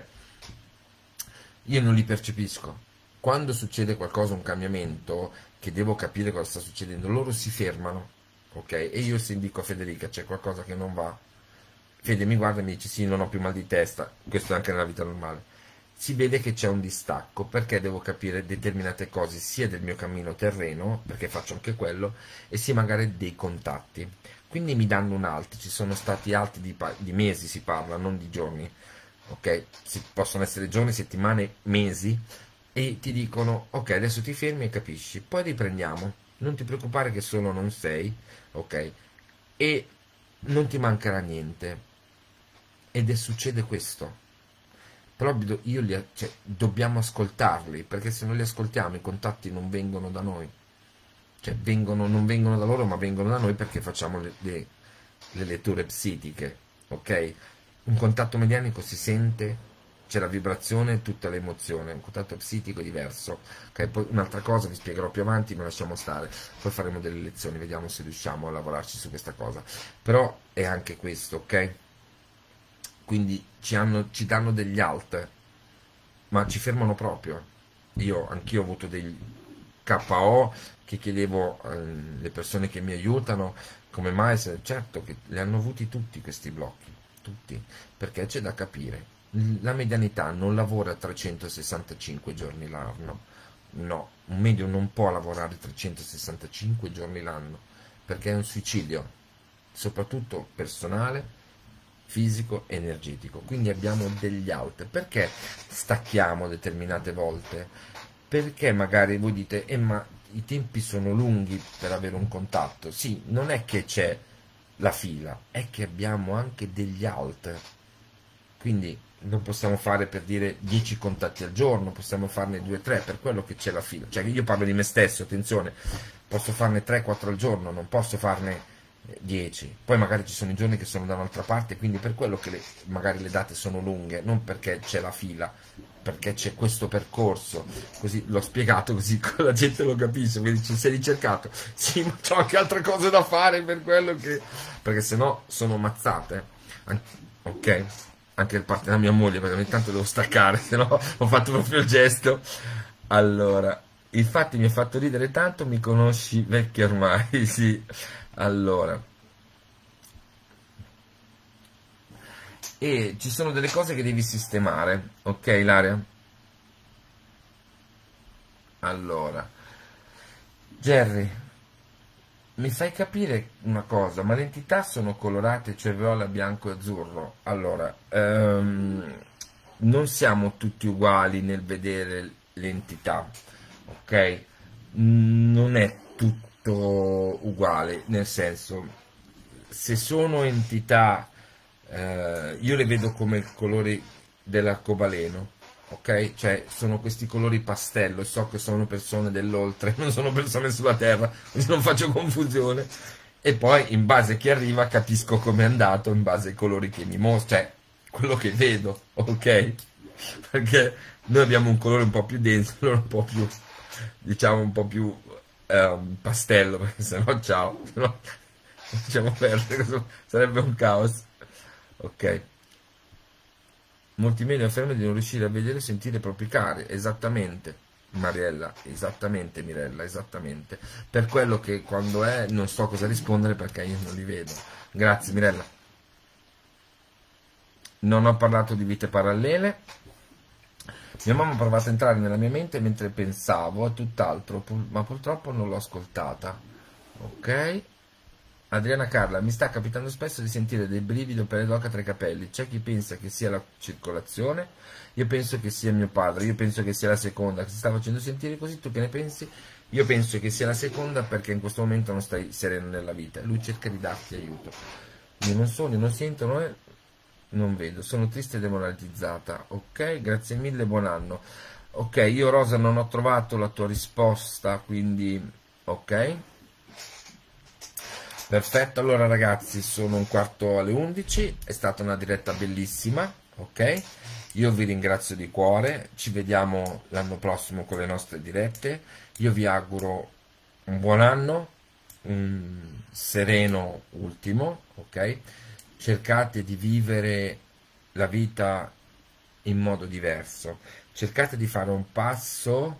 Io non li percepisco. Quando succede qualcosa, un cambiamento, che devo capire cosa sta succedendo, loro si fermano, ok? E io se dico a Federica c'è qualcosa che non va, Fede mi guarda e mi dice sì, non ho più mal di testa, questo è anche nella vita normale. Si vede che c'è un distacco perché devo capire determinate cose sia del mio cammino terreno, perché faccio anche quello, e sia magari dei contatti. Quindi mi danno un alto, ci sono stati alti di, di mesi, si parla, non di giorni, ok? Si, possono essere giorni, settimane, mesi, e ti dicono ok, adesso ti fermi e capisci, poi riprendiamo, non ti preoccupare che solo non sei, ok? E non ti mancherà niente. Ed è succede questo. Però io li, cioè, dobbiamo ascoltarli, perché se non li ascoltiamo i contatti non vengono da noi, cioè vengono, non vengono da loro ma vengono da noi perché facciamo le, le, le letture psichiche, ok? Un contatto medianico si sente, c'è la vibrazione, tutta l'emozione, un contatto psichico è diverso, ok? Poi un'altra cosa vi spiegherò più avanti, ma lasciamo stare, poi faremo delle lezioni, vediamo se riusciamo a lavorarci su questa cosa, però è anche questo, ok? Quindi ci, hanno, ci danno degli alt, ma ci fermano proprio. Io, anch'io ho avuto degli, K O, che chiedevo alle persone che mi aiutano, come mai, se, certo che li hanno avuti tutti questi blocchi, tutti, perché c'è da capire. La medianità non lavora trecentosessantacinque giorni l'anno, no, un medium non può lavorare trecentosessantacinque giorni l'anno, perché è un suicidio, soprattutto personale, fisico, energetico. Quindi abbiamo degli out. Perché stacchiamo determinate volte? Perché magari voi dite, eh ma i tempi sono lunghi per avere un contatto. Sì, non è che c'è la fila, è che abbiamo anche degli out. Quindi non possiamo fare, per dire, dieci contatti al giorno, possiamo farne due tre, per quello che c'è la fila. Cioè, io parlo di me stesso, attenzione, posso farne tre quattro al giorno, non posso farne dieci. Poi magari ci sono i giorni che sono da un'altra parte, quindi per quello che le, magari le date sono lunghe, non perché c'è la fila, perché c'è questo percorso. Così l'ho spiegato, così la gente lo capisce. Quindi ci sei ricercato, sì, ma c'ho anche altre cose da fare, per quello che, perché sennò sono mazzate, ok? Anche il parte della mia moglie, perché ogni tanto devo staccare, se no ho fatto proprio il gesto. Allora, infatti mi ha fatto ridere tanto, mi conosci vecchio ormai, sì. Allora, e ci sono delle cose che devi sistemare, ok Ilaria? Allora, Jerry, mi fai capire una cosa, ma le entità sono colorate, cioè viola, bianco e azzurro. Allora, ehm, non siamo tutti uguali nel vedere l'entità, ok? Non è tutto uguale, nel senso, se sono entità, eh, io le vedo come il colore dell'arcobaleno, ok? Cioè sono questi colori pastello, e so che sono persone dell'oltre, non sono persone sulla terra, quindi non faccio confusione, e poi in base a chi arriva capisco come è andato, in base ai colori che mi mostra, cioè quello che vedo, ok? Perché noi abbiamo un colore un po' più denso, loro un po' più, diciamo un po' più um, pastello, perché sennò ciao, sennò facciamo perdere, sarebbe un caos, ok? Molti media affermano di non riuscire a vedere e sentire i propri cari, esattamente Mariella, esattamente Mirella, esattamente, per quello che quando è non so cosa rispondere perché io non li vedo. Grazie Mirella. Non ho parlato di vite parallele. Mia mamma ha provato a entrare nella mia mente mentre pensavo a tutt'altro, ma purtroppo non l'ho ascoltata. Ok. Adriana Carla, mi sta capitando spesso di sentire dei brividi o pelle d'oca tra i capelli. C'è chi pensa che sia la circolazione, io penso che sia mio padre, io penso che sia la seconda che si sta facendo sentire così. Tu che ne pensi? Io penso che sia la seconda, perché in questo momento non stai sereno nella vita. Lui cerca di darti aiuto. Io non so, io non sento, non, è, non vedo, sono triste e demoralizzata. Ok, grazie mille, buon anno. Ok, io Rosa non ho trovato la tua risposta, quindi ok. Perfetto, allora ragazzi, sono un quarto alle undici, è stata una diretta bellissima, ok? Io vi ringrazio di cuore, ci vediamo l'anno prossimo con le nostre dirette, io vi auguro un buon anno, un sereno ultimo, ok? Cercate di vivere la vita in modo diverso, cercate di fare un passo,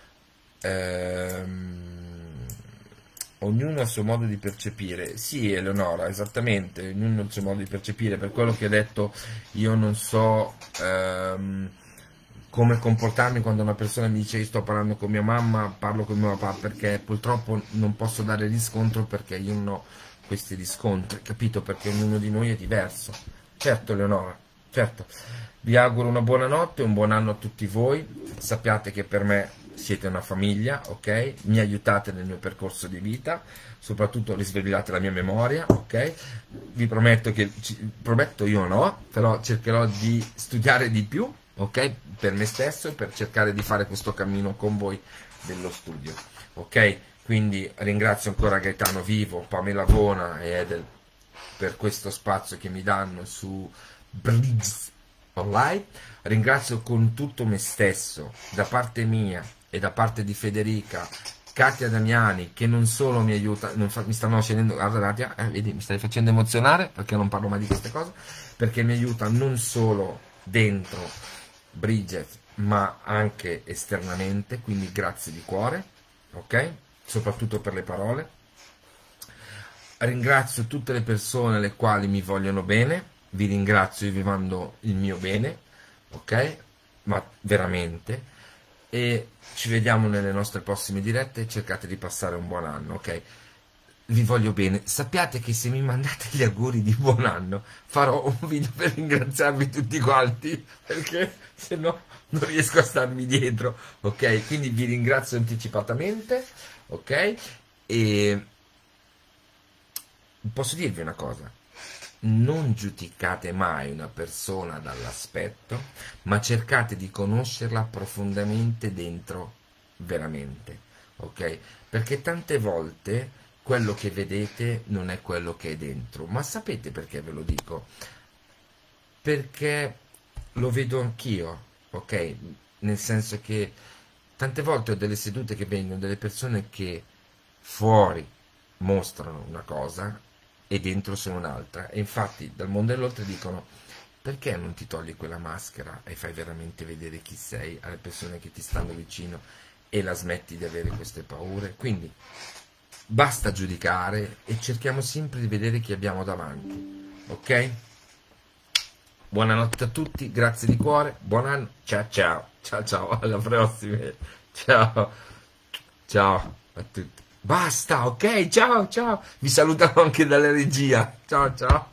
ehm, ognuno ha il suo modo di percepire. Sì, Eleonora, esattamente, ognuno ha il suo modo di percepire. Per quello che ho detto, io non so ehm, come comportarmi quando una persona mi dice io sto parlando con mia mamma, parlo con mio papà, perché purtroppo non posso dare riscontro, perché io non ho questi riscontri, capito? Perché ognuno di noi è diverso. Certo, Eleonora, certo. Vi auguro una buona notte, un buon anno a tutti voi. Sappiate che per me siete una famiglia, ok? Mi aiutate nel mio percorso di vita, soprattutto risvegliate la mia memoria, ok? Vi prometto che, prometto io no, però cercherò di studiare di più, ok? Per me stesso e per cercare di fare questo cammino con voi dello studio, ok? Quindi ringrazio ancora Gaetano Vivo, Pamela Bona e Edel per questo spazio che mi danno su Bridge Online. Ringrazio con tutto me stesso, da parte mia e da parte di Federica, Katia Damiani, che non solo mi aiuta, non fa, mi stanno scendendo, guarda Katia, eh, vedi, mi stai facendo emozionare perché non parlo mai di queste cose, perché mi aiuta non solo dentro Bridget ma anche esternamente, quindi grazie di cuore, ok? Soprattutto per le parole. Ringrazio tutte le persone le quali mi vogliono bene, vi ringrazio e vi mando il mio bene, ok? Ma veramente. E ci vediamo nelle nostre prossime dirette, cercate di passare un buon anno, ok? Vi voglio bene. Sappiate che se mi mandate gli auguri di buon anno farò un video per ringraziarvi tutti quanti, perché se no non riesco a starmi dietro, ok? Quindi vi ringrazio anticipatamente, ok? E posso dirvi una cosa: non giudicate mai una persona dall'aspetto, ma cercate di conoscerla profondamente dentro, veramente, ok? Perché tante volte quello che vedete non è quello che è dentro. Ma sapete perché ve lo dico? Perché lo vedo anch'io, ok? Nel senso che tante volte ho delle sedute che vengono delle persone che fuori mostrano una cosa e dentro sono un'altra. E infatti dal mondo dell'oltre dicono: perché non ti togli quella maschera e fai veramente vedere chi sei alle persone che ti stanno vicino e la smetti di avere queste paure? Quindi basta giudicare e cerchiamo sempre di vedere chi abbiamo davanti, ok? Buonanotte a tutti, grazie di cuore, buon anno, ciao ciao, ciao ciao, alla prossima, ciao, ciao a tutti. Basta, ok, ciao ciao, vi salutano anche dalla regia, ciao ciao.